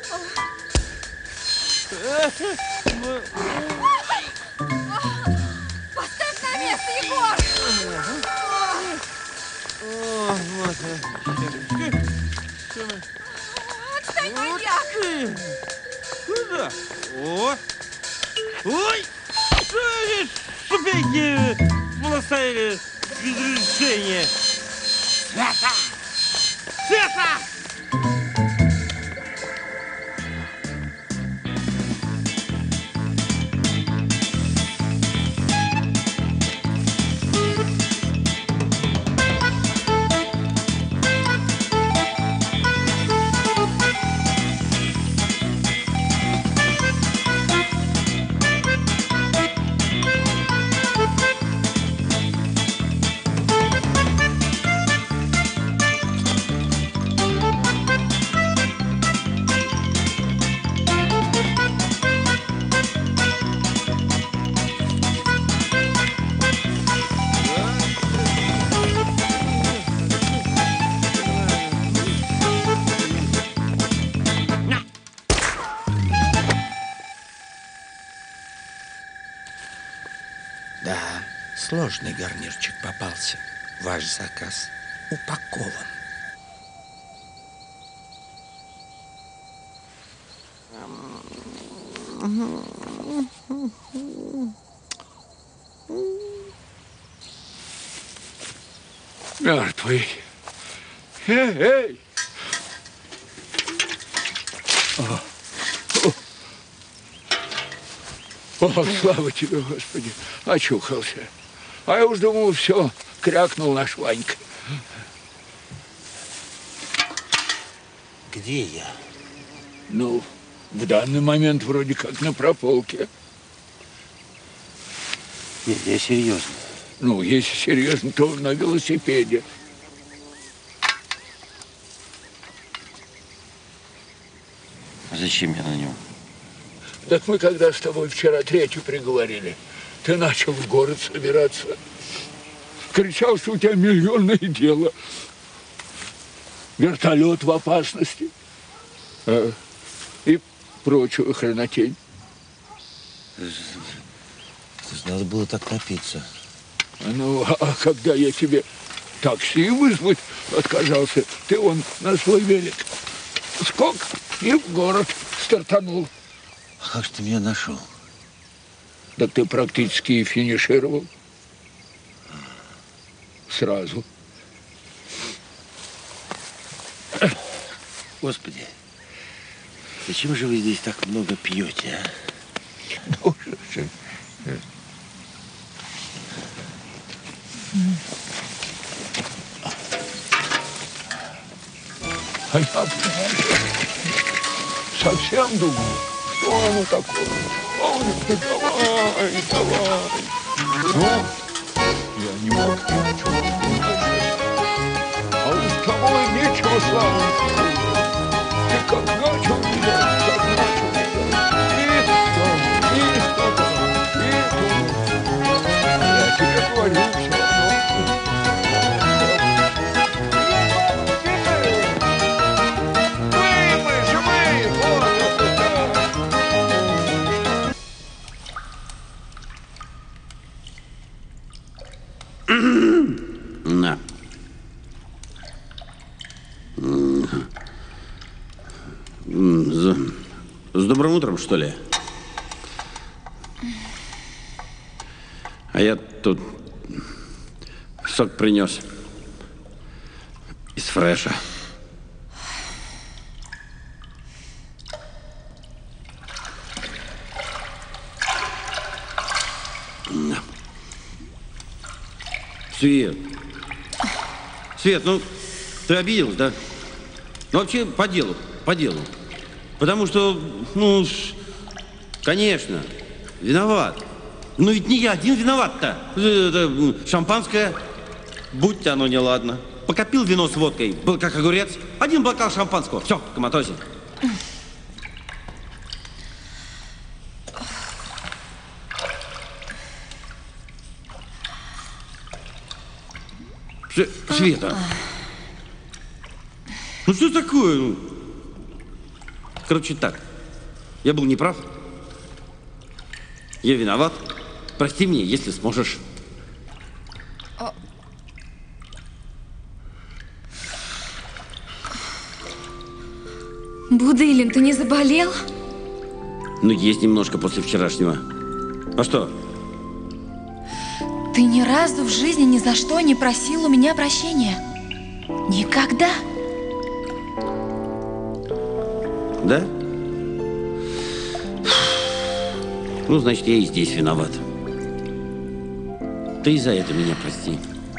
Поставь на место, Егор! Отстань, маньяк! Куда? О! Ой! Ступеньки полоставили без разрешения. Света! Света! Сложный гарнирчик попался. Ваш заказ упакован. Мертвый. Эй, эй! О, о. О, слава тебе, Господи, очухался. А я уж думал, все, крякнул наш Ванька. Где я? Ну, в данный момент вроде как на прополке. Нет, я серьезно. Ну, если серьезно, то на велосипеде. А зачем я на нем? Так мы когда с тобой вчера третью приговорили, ты начал в город собираться. Кричал, что у тебя миллионное дело. вертолет в опасности э, и прочую хренотень. Надо было так топиться. Ну, а когда я тебе такси вызвать отказался, ты он на свой велик скок и в город стартанул. А как же ты меня нашел? Да ты практически и финишировал. Сразу. Господи, зачем же вы здесь так много пьете, а? А я совсем думал, что оно такое. Ой, ты давай, давай. Ну, я не мог ничего сказать. А уж с тобой нечего славы. Ты как начал меня, как начал меня. И то, и то, и то. Я тебе говорю все равно. На. С, с добрым утром, что ли? А я тут сок принес из фреша. На. Свет. Свет, ну, ты обиделась, да? Ну, вообще, по делу, по делу. Потому что, ну, конечно, виноват. Ну, ведь не я один виноват-то. Это шампанское, будь оно неладно. Покопил вино с водкой, был как огурец. Один бокал шампанского. Все, в коматозе. Света. Ну что такое? Ну, короче, так. Я был неправ. Я виноват. Прости меня, если сможешь. Будылин, ты не заболел? Ну, есть немножко после вчерашнего. А что? Ты ни разу в жизни ни за что не просил у меня прощения. Никогда. Да? Ну, значит, я и здесь виноват. Ты и за это меня прости.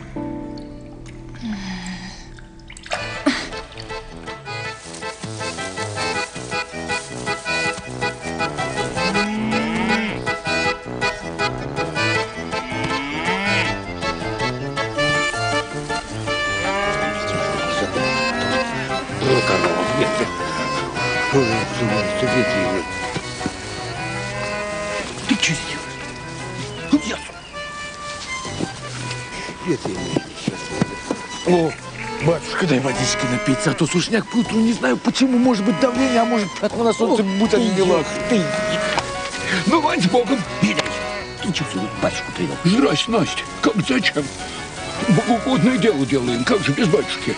Ты что сделал? Я... О, батюшка, дай водички напиться, а то сушняк путаю. Не знаю почему, может быть давление, а может пятна на солнце, будь они дела. Ты... Ну, вань с Богом. Видать. Ты что сюда батюшку привел? Здрасте, Настя. Как зачем? Богоугодное дело делаем, как же без батюшки?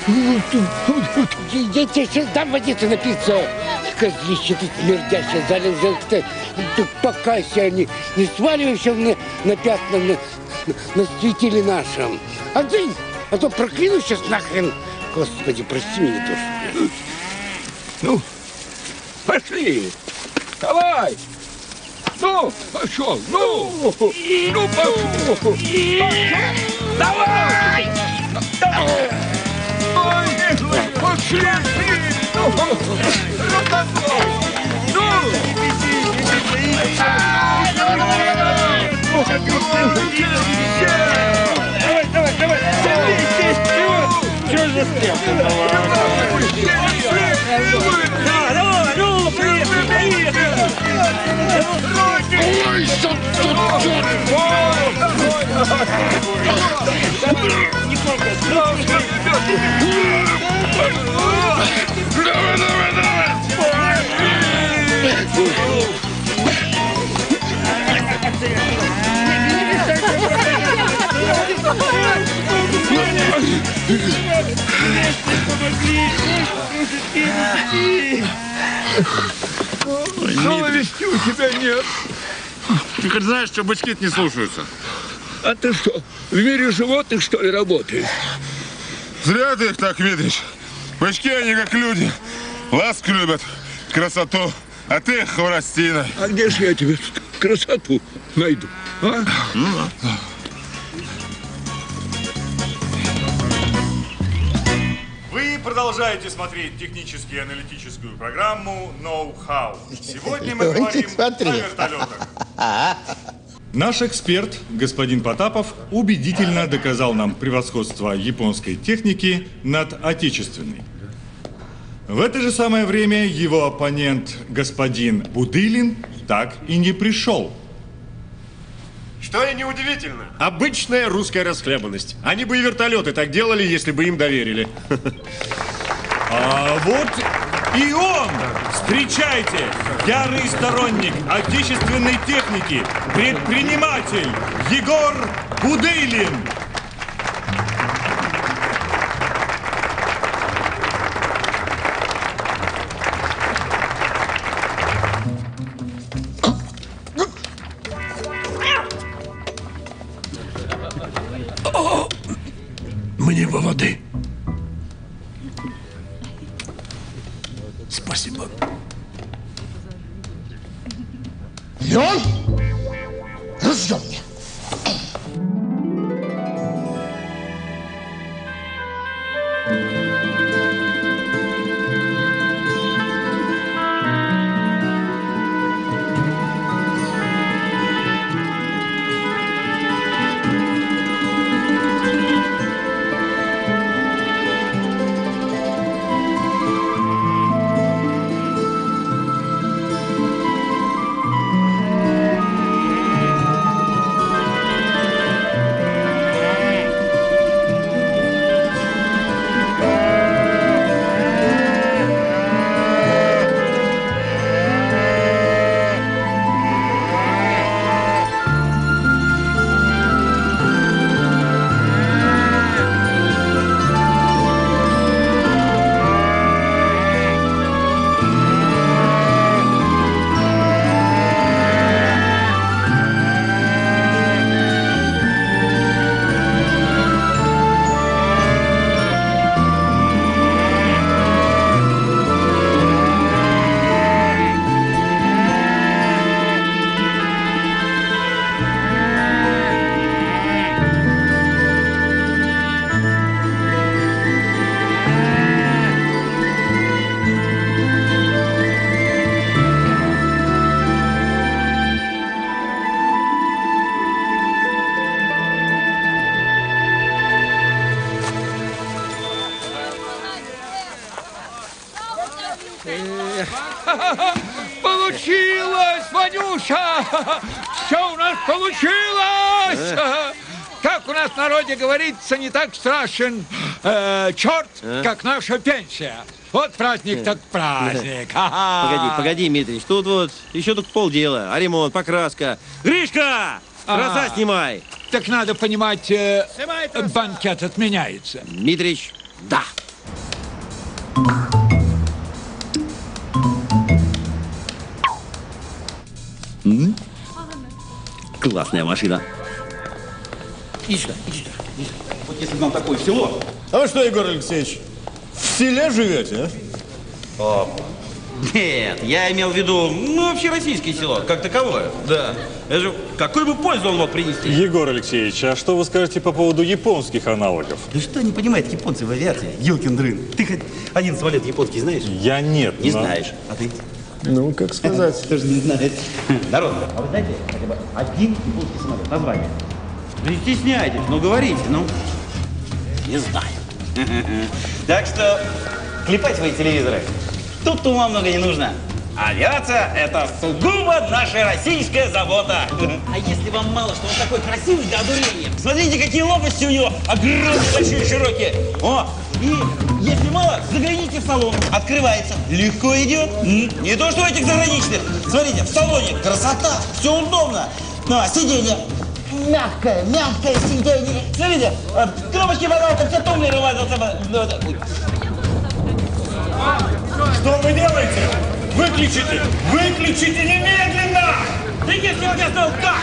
Я тебе сейчас дам водицы напиться. Козлище ты смердящее, залил ты, ты покайся, не, не сваливайся на, на пятна, на, на светиле нашем. А ты, а то прокляну сейчас нахрен. Господи, прости меня тоже. Ну, пошли. Давай. Ну, пошел. Ну, ну, пошел. Давай. Давай. Ой, пошли. Ну, Давай, давай, давай! Садись, садись, вперед! Чего же застрял? Давай, давай, ну, приехали, приехали! Ой, что тут черт! Совести у тебя нет. Ты хоть знаешь, что бычки-то не слушаются? А ты что, в мире животных, что ли, работаешь? Зря ты их так видишь. Бычки, они как люди. Ласку любят, красоту. А ты хворостина. А где же я тебе красоту найду? А? Ну, да. Вы продолжаете смотреть технически аналитическую программу «Ноу-хау». Сегодня мы говорим о вертолетах. Наш эксперт, господин Потапов, убедительно доказал нам превосходство японской техники над отечественной. В это же самое время его оппонент, господин Будылин, так и не пришел. Что и неудивительно. Обычная русская расхлябанность. Они бы и вертолеты так делали, если бы им доверили. А вот и он! Встречайте! Ярый сторонник отечественной техники, предприниматель Егор Будылин! Мне бы воды. Спасибо. Леон, ружье мне. Получилось, Ванюша! Все у нас получилось! Как у нас в народе говорится, не так страшен э, черт, а? как наша пенсия. Вот праздник так праздник. Погоди, погоди, Митрич, тут вот еще только полдела. А ремонт, покраска. Гришка! Глаза снимай! Так надо понимать, э, банкет отменяется. Митрич, да. М-м? Классная машина. Иди сюда, иди сюда, иди сюда. Вот если бы нам такое село. А вы что, Егор Алексеевич, в селе живете, а? О, нет, я имел в виду, ну, вообще российское село, как таковое. Да. Это же, какую бы пользу он мог принести? Егор Алексеевич, а что вы скажете по поводу японских аналогов? Да что не понимают японцы в авиации? Ёлкин дрын. Ты хоть один самолет японский знаешь? Я нет. Не но... знаешь. А ты? Ну, как сказать. Тоже не знает. Народ, а вы знаете хотя бы один японский самолет? Название. Не стесняйтесь, ну говорите, ну. Не знаю. Так что клепайте свои телевизоры. Тут ума много не нужно. Авиация – это сугубо наша российская забота. А если вам мало, что он такой красивый до одурения, смотрите, какие лопасти у него огромные, большие, широкие. О, и если мало, загляните в салон. Открывается. Легко идет. Не то, что у этих заграничных. Смотрите, в салоне красота, все удобно. Ну, а сиденье. мягкое, мягкое сиденье. Смотрите, кнопочки пожалуйста, все тумблеры у вас. Что вы делаете? Выключите! Выключите немедленно! Ты если он сделал так!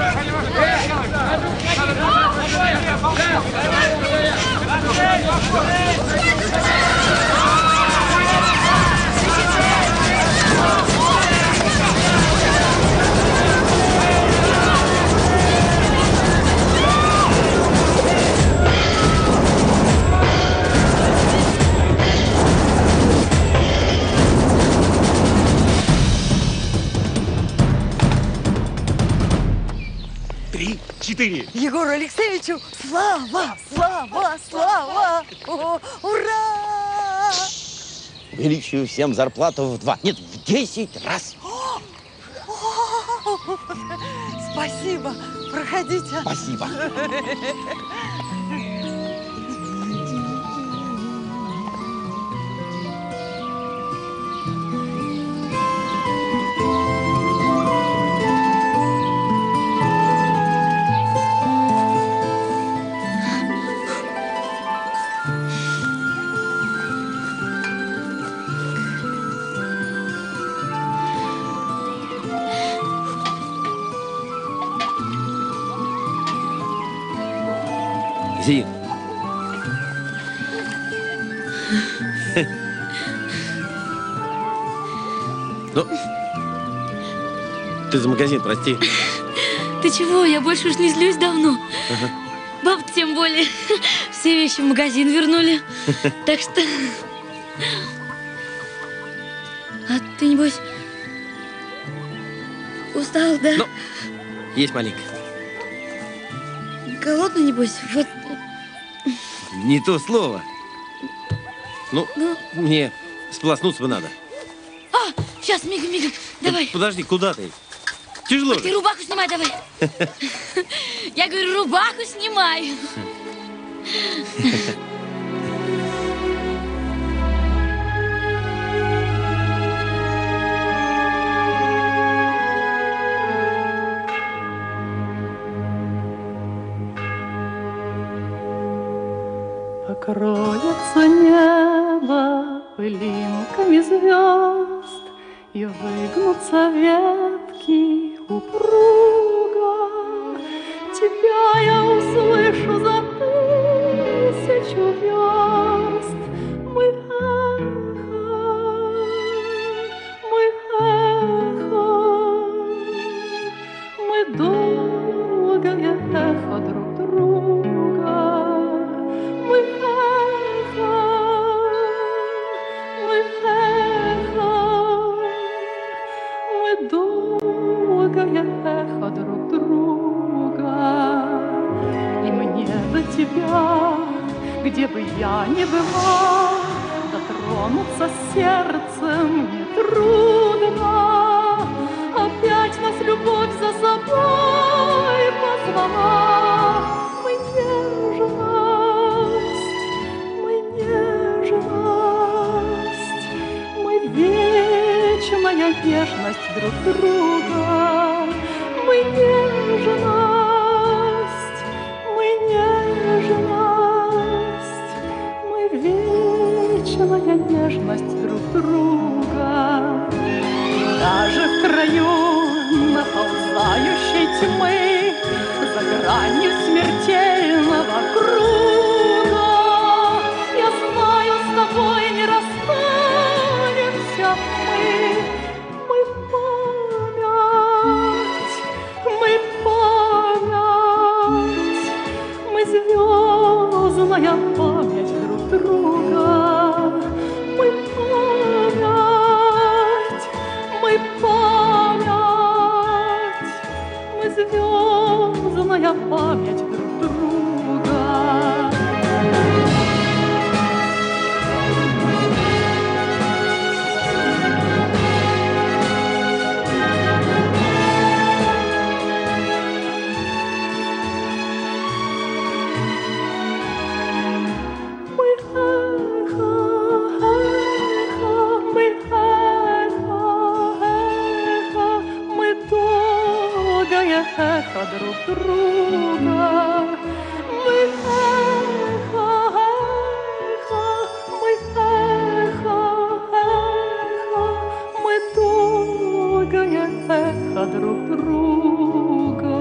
Три, четыре. Егору Алексеевичу слава, слава, слава! О, ура! Увеличиваю всем зарплату в два, нет, в десять раз. О, о, спасибо, проходите. Спасибо. Зин. Ну, ты за магазин, прости. Ты чего? Я больше уж не злюсь давно. Ага. Баб тем более. Все вещи в магазин вернули. Так что... А ты, небось, устал, да? Ну, есть маленько. Голодный, небось? Вот. Не то слово. Ну, Ну? мне сполоснуться бы надо. А, сейчас, мигом, мигом. Давай. Подожди, куда ты? Тяжело Ты же. рубаху снимай, давай. Я говорю, рубаху снимай. Покроется небо пылинками звезд, и выгнутся ветки упруго. Тебя я услышу за тысячу верст. Мы эхо, мы эхо, мы долгое эхо друг друга. Мы эхо, мы эхо, мы долгое эхо друг друга. И мне до тебя, где бы я ни была, дотронуться сердцем нетрудно. Опять нас любовь за собой позвала. Мы нежность, мы нежность, мы вечная нежность друг друга. Мы нежность, мы нежность, мы вечная нежность друг друга. Даже в краю наползающей тьмы, за гранью смертельного круга, я знаю, с тобой не расстанемся мы. Мы память, мы память, мы звездная память друг друга. Мы память, мы память, мы звездная память друг друга. Мы эхо, эхо, мы эхо, эхо, мы долгое долгое эхо друг друга. Мы эхо, эхо, мы эхо, эхо, мы долгое эхо друг друга.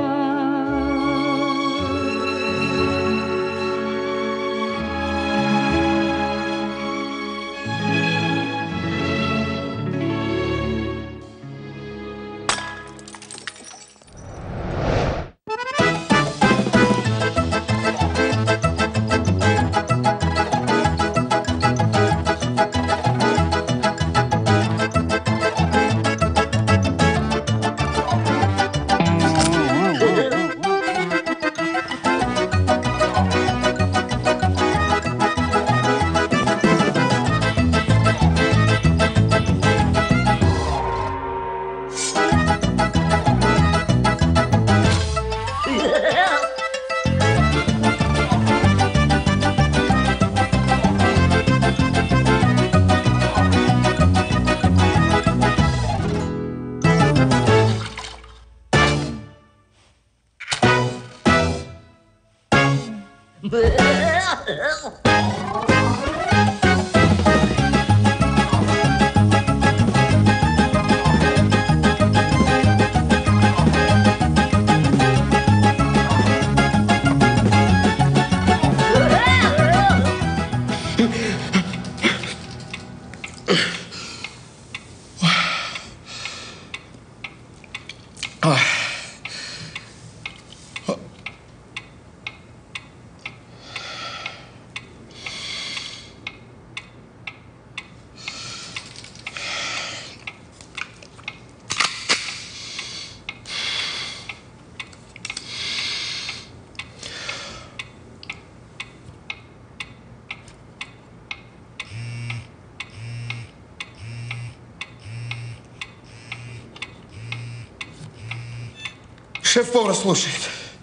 Шеф-повар слушает.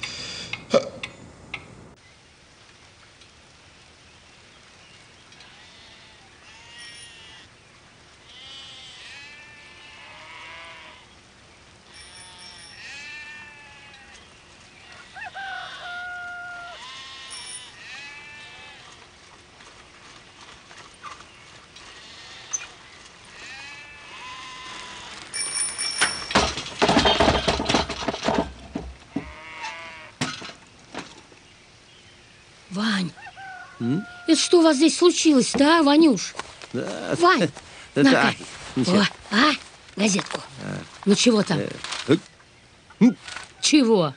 Вань, М? это что у вас здесь случилось-то, а, Ванюш? Да. Вань, Да на-ка. так, ничего. О, а, газетку. А. Ну чего там? Э, Чего?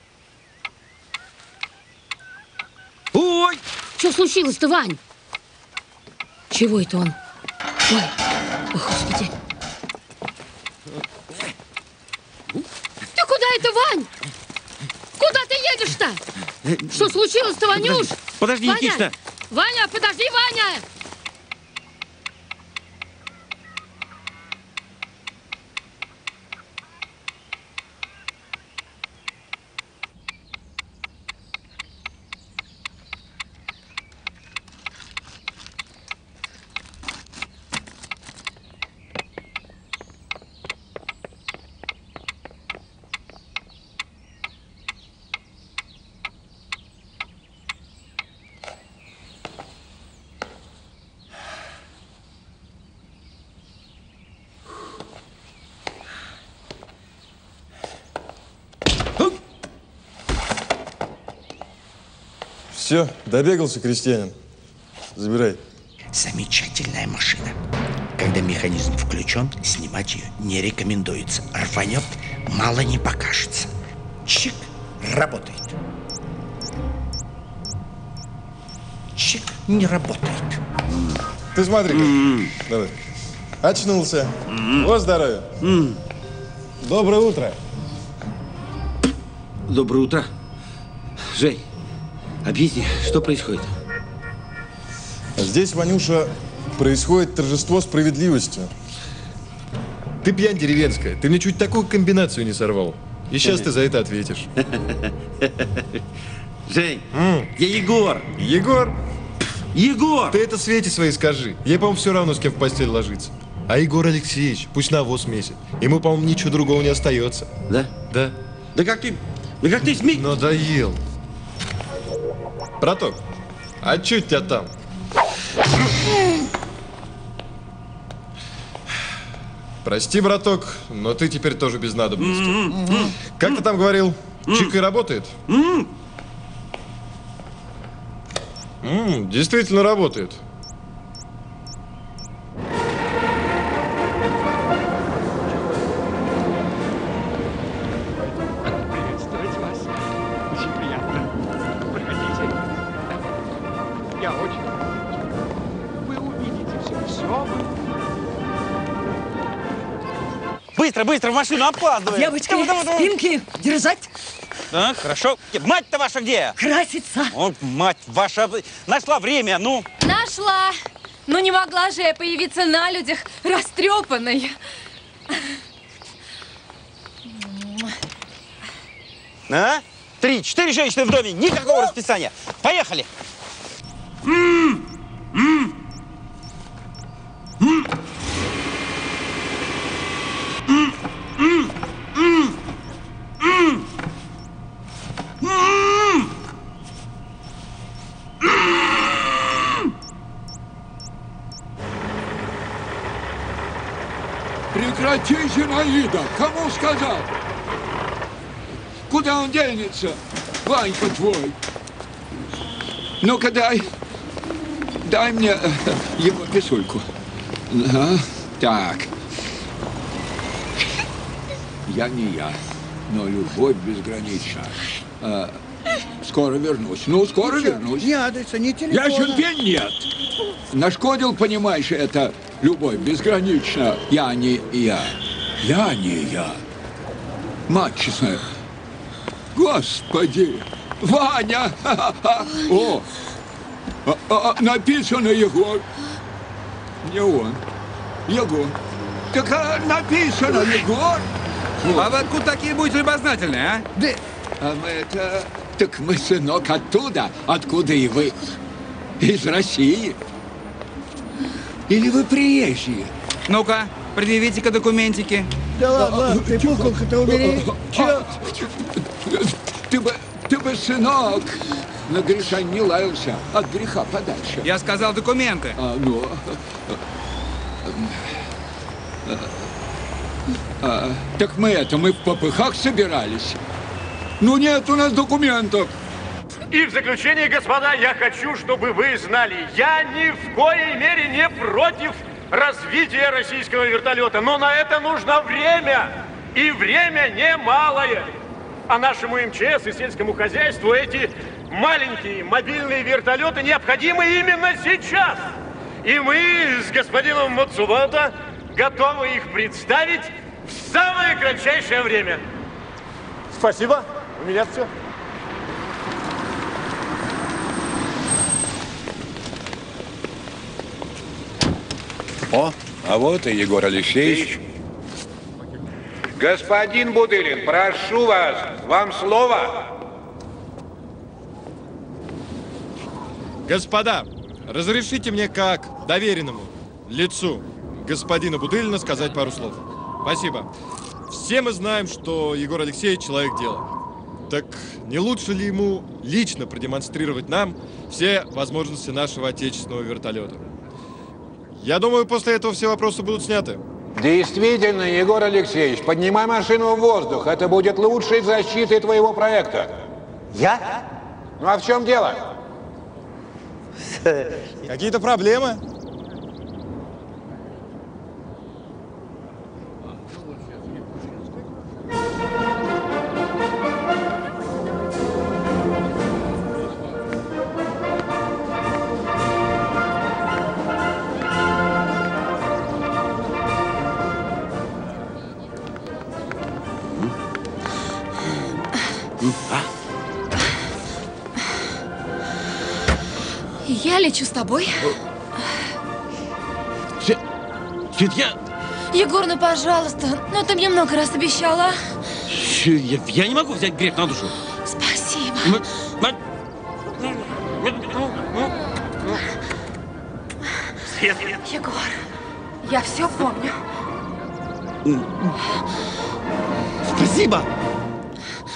Ой! Что случилось-то, Вань? Чего это он? Ой, о, Господи. Ты куда это, Вань? Куда ты едешь-то? Что случилось-то, Ванюш? Подожди, Ваня! Никишна. Ваня, подожди, Ваня! Все, добегался крестьянин. Забирай. Замечательная машина. Когда механизм включен, снимать ее не рекомендуется. Рванет, мало не покажется. Чик, работает. Чик, не работает. Ты смотри. Mm. Давай. Очнулся. Mm. Вот здоровье. Mm. Доброе утро. Доброе утро. Жень, объясни, что происходит? Здесь, Ванюша, происходит торжество справедливости. Ты пьянь деревенская. Ты мне чуть такую комбинацию не сорвал. И сейчас ты за это ответишь. Жень, я Егор. Егор? Егор! Ты это Свете своей скажи. Ей, по-моему, все равно, с кем в постель ложиться. А Егор Алексеевич пусть навоз месит. Ему, по-моему, ничего другого не остается. Да? Да. Да как ты, да как ты смей... Надоел. Браток, а чё тебя там? Прости, браток, но ты теперь тоже без надобности. Mm-hmm. Как ты там говорил, mm-hmm. чикой работает? Mm-hmm. Mm, действительно работает. Приветствовать вас. Очень приятно. Проходите. Я очень рад. Вы увидите все. Все вы Быстро, быстро, в машину, опаздываем. Девочки, спинки держать. Так, хорошо. Мать-то ваша где? Красится. О, мать ваша, нашла время, ну. Нашла. Ну не могла же я появиться на людях растрепанной. А? Три, четыре женщины в доме, никакого расписания. Поехали. Прекрати, Зинаида! Кому сказал? Куда он денется, Ванька твой? Ну-ка дай, дай мне э, его писульку. Ага, так. Я не я, но любовь безгранична. А, скоро вернусь. Ну, скоро Ничего, вернусь. ни адреса, ни телефона. Ясен пень нет. Нашкодил, понимаешь, это любовь безгранична. Я не я. Я не я. Мать честная. Господи! Ваня! О! А, а, написано Егор. Не он. Егор. Так а, написано Егор. А вы откуда такие будете любознательные, а? Да. А мы это... Так мы, сынок, оттуда, откуда и вы. Из России. Или вы приезжие? Ну-ка, предъявите-ка документики. Да ладно, ты пуколку-то убери. Че? Ты бы, ты бы, сынок, на греша не лаялся, от греха подальше. Я сказал документы. А, ну... А, так мы это, мы в попыхах собирались. Ну нет у нас документов. И в заключение, господа, я хочу, чтобы вы знали, я ни в коей мере не против развития российского вертолета, но на это нужно время, и время немалое. А нашему эм че эс и сельскому хозяйству эти маленькие мобильные вертолеты необходимы именно сейчас. И мы с господином Мацумото готовы их представить в самое кратчайшее время. Спасибо, у меня все. О, а вот и Егор Алексеевич. Господин Будылин, прошу вас, вам слово. Господа, разрешите мне как доверенному лицу господина Будылина сказать пару слов. Спасибо. Все мы знаем, что Егор Алексеевич человек дела. Так не лучше ли ему лично продемонстрировать нам все возможности нашего отечественного вертолета? Я думаю, после этого все вопросы будут сняты. Действительно, Егор Алексеевич, поднимай машину в воздух. Это будет лучшей защитой твоего проекта. Я? Ну а в чем дело? Какие-то проблемы? Я лечу с тобой. Свет, Свет, я... Егор, ну пожалуйста, ну ты мне много раз обещала. Я, я не могу взять грех на душу. Спасибо. Свет. Егор, я все помню. Спасибо.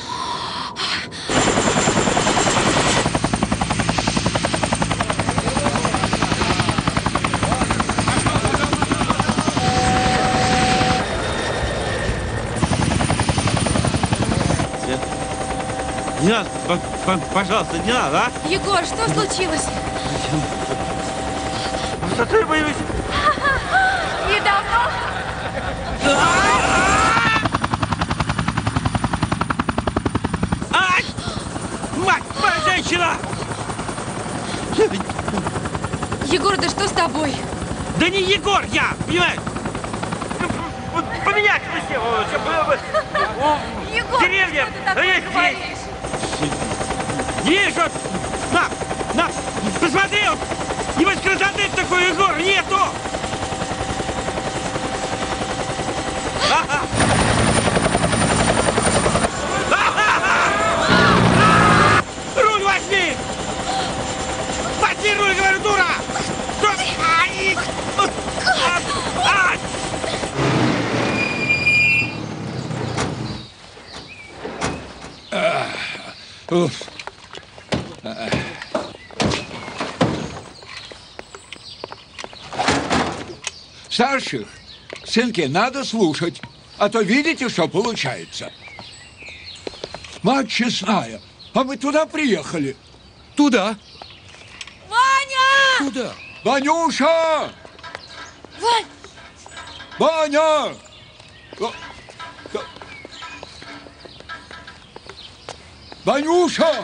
Не надо, пожалуйста, не надо, а? Егор, что случилось? Высоты боюсь. И давно? Ай! Мать, моя женщина! Егор, да что с тобой? Да не Егор, я, понимаешь? Поменять все было бы. Егор, деревня, что ты такое говоришь? Видишь, вот, на, на, посмотри, вот, небось красоты такой, Егор, нету! Руль возьми! Возьми руль, говорю, дура! Что? Ай! Ай! Уф. Старших, сынки, надо слушать, а то видите, что получается. Мать честная, а мы туда приехали. Туда? Ваня! Туда. Ванюша! Вань! Ваня! Ванюша!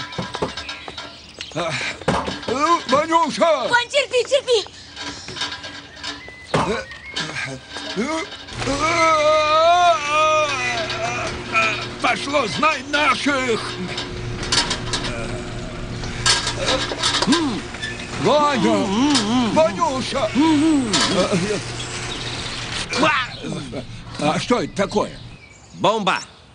Ванюша! Вань, терпи, терпи! Пошло, знай наших! Ваня! Ванюша! А что это такое? Бомба!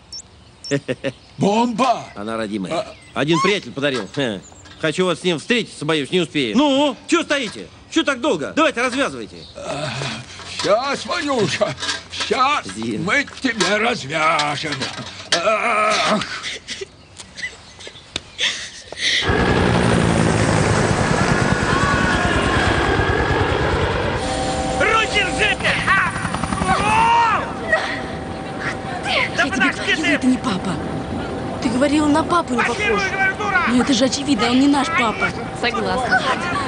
Бомба? Она родимая. Один приятель подарил. Хочу вас с ним встретиться, боюсь, не успею. Ну, что стоите? Что так долго? Давайте, развязывайте. Сейчас, Ванюша, сейчас мы тебе развяжем. Ах. Руки держите! Я тебе говорила, это не папа. Ты говорила, на папу не похож. Но это же очевидно, он не наш папа. Согласна.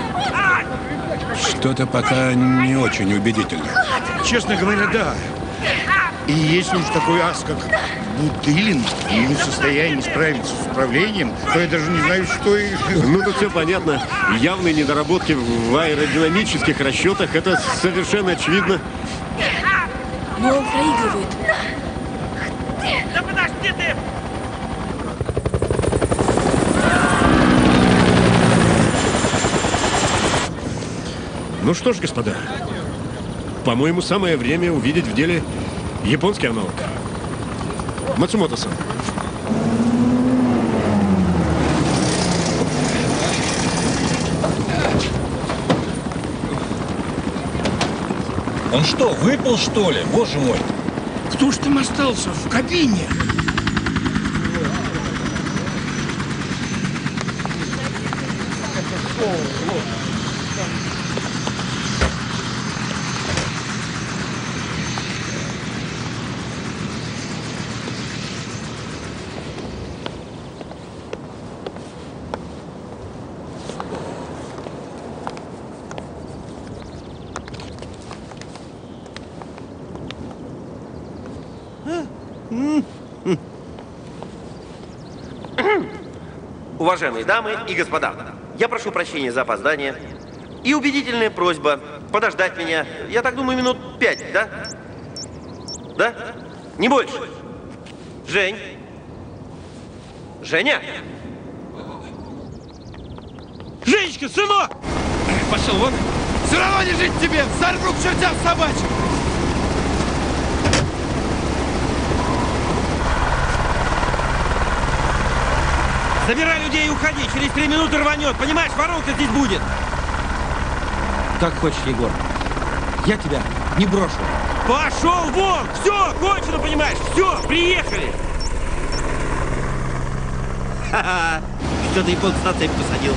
Что-то пока не очень убедительно. Честно говоря, да. И если уж такой ас, как Будылин, не в состоянии справиться с управлением, то я даже не знаю, что и... Ну, тут все понятно. Явные недоработки в аэродинамических расчетах, это совершенно очевидно. Но он проигрывает. Да подожди ты! Ну что ж, господа, по-моему, самое время увидеть в деле японский аналог. Мацумото-сан. Он что, выпал, что ли? Боже мой! Кто ж там остался в кабине? Уважаемые дамы и господа, я прошу прощения за опоздание. И убедительная просьба подождать меня, я так думаю, минут пять, да? Да? Не больше. Жень? Женя? Женечка, сынок! Пошел вон! Все равно не жить тебе! Сорву к чертям собачьим! Забирай людей и уходи. Через три минуты рванет. Понимаешь, воронка здесь будет. Как хочешь, Егор. Я тебя не брошу. Пошел вон! Все, кончено, понимаешь? Все, приехали! Ха-ха. Что-то японца на цепь посадил.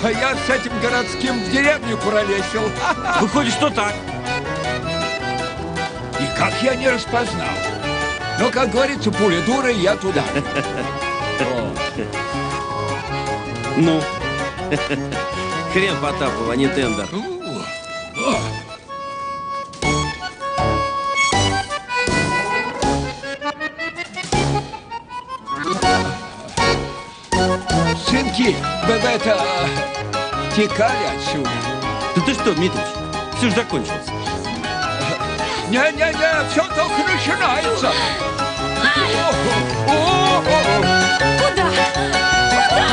А я с этим городским в деревню куролесил. Выходит, что так. И как я не распознал. Но, как говорится, пуля дура, я туда. Ну, хрен Потапова, а не тендер. Сынки, вы бы это... текали отсюда. Да ты что, Дмитрич, все же закончилось. Не-не-не, все только начинается. Куда? Куда?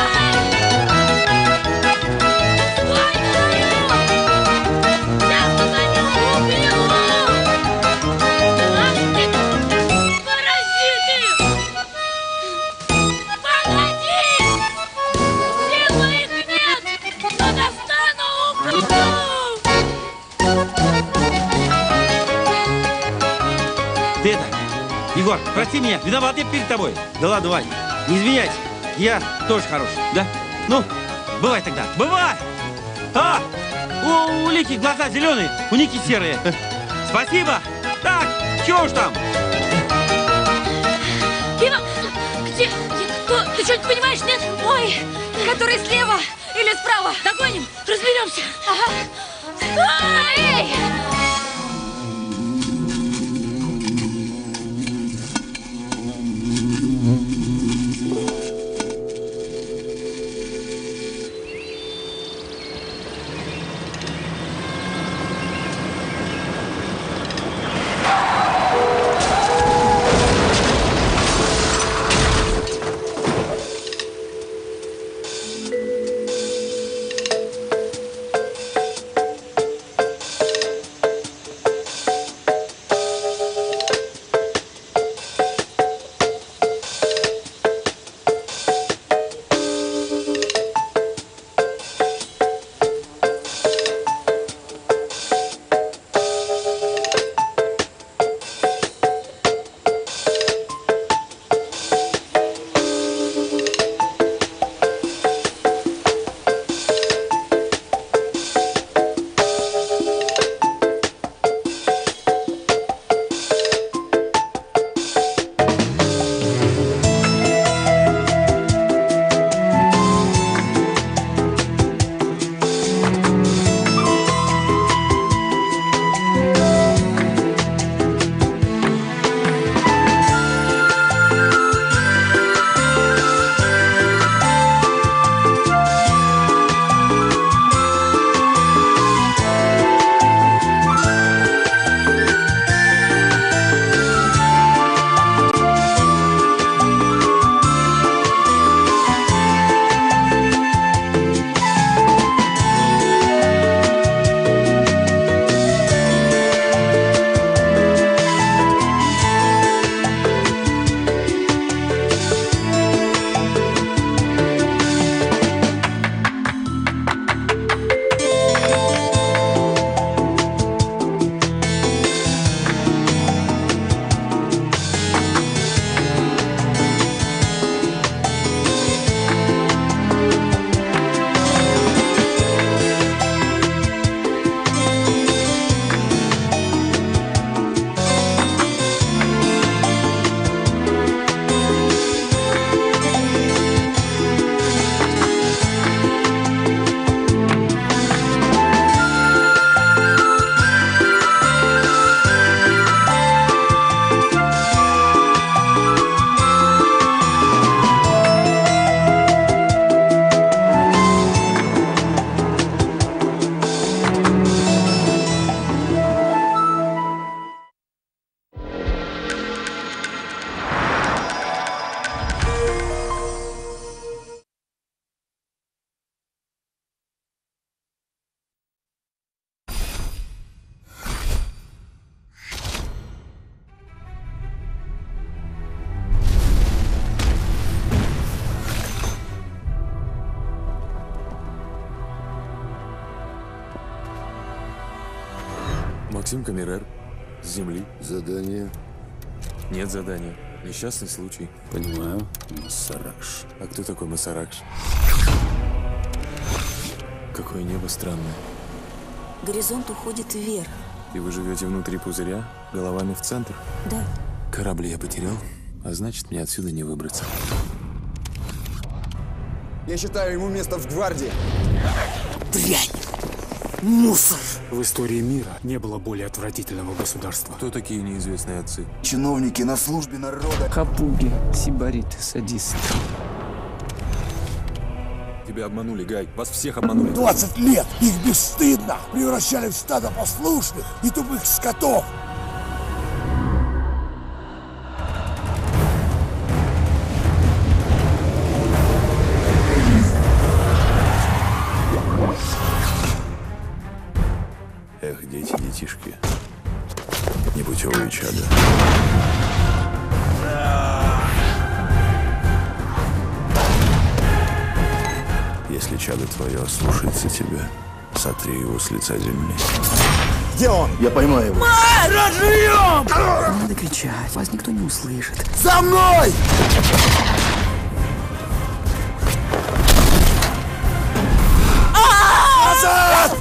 Ты это, Егор, прости меня, виноват я перед тобой. Да ладно, Вань, не извиняйся, я тоже хороший, да? Ну, бывай тогда, бывай! А, у, у Лики глаза зеленые, у Ники серые. Спасибо. Так, чего уж там? Дима, где? Кто? Ты что-нибудь понимаешь, нет? Ой, который слева или справа? Догоним, разберемся. Ага. Эй! Максим Камерер, с земли. Задание? Нет задания. Несчастный случай. Понимаю. Масаракш. А кто такой Масаракш? Какое небо странное. Горизонт уходит вверх. И вы живете внутри пузыря, головами в центр? Да. Корабли я потерял, а значит, мне отсюда не выбраться. Я считаю, ему место в гвардии. Дрянь! Мусор! В истории мира не было более отвратительного государства. Кто такие неизвестные отцы? Чиновники на службе народа. Хапуги, сибариты, садисты. Тебя обманули, Гай. Вас всех обманули. двадцать лет их бесстыдно превращали в стадо послушных и тупых скотов. Эх, дети, детишки. Непутевые чада. Если чадо твое ослушается тебя, сотри его с лица земли. Где он? Я поймаю его. Мы разжуем! Не надо кричать, вас никто не услышит. За мной! Назад!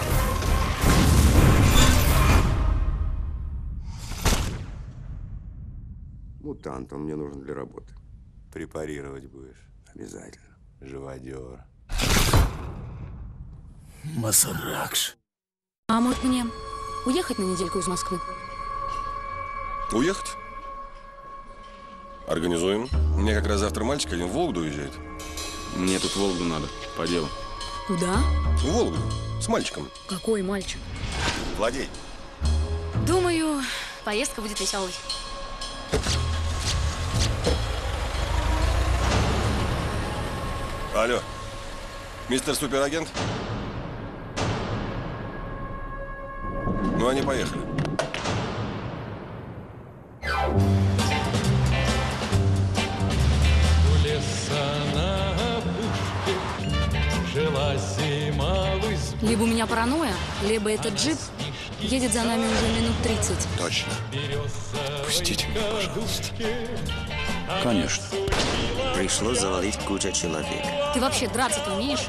Мутант, он мне нужен для работы. Препарировать будешь. Обязательно. Живодер. Масаракш. А может мне уехать на недельку из Москвы? Уехать? Организуем. Мне как раз завтра мальчик один в Вологду уезжает. Мне тут в Волгу надо, по делу. Куда? В Вологду. С мальчиком. Какой мальчик? Владей. Думаю, поездка будет веселой. Алло. Мистер суперагент? Ну, они поехали. Либо у меня паранойя, либо этот джип едет за нами уже минут тридцать. Точно. Пустите меня, пожалуйста. Конечно. Пришлось завалить кучу человек. Ты вообще драться-то умеешь?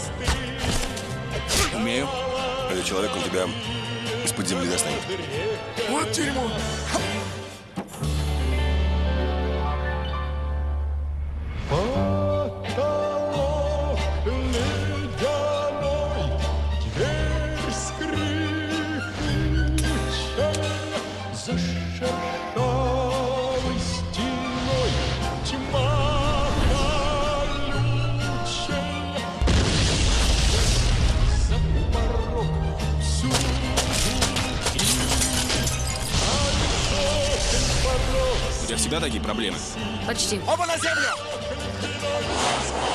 Умею. Этот человек, он тебя из-под земли достанет. Вот дерьмо! У тебя всегда такие проблемы? Почти. Оба на землю!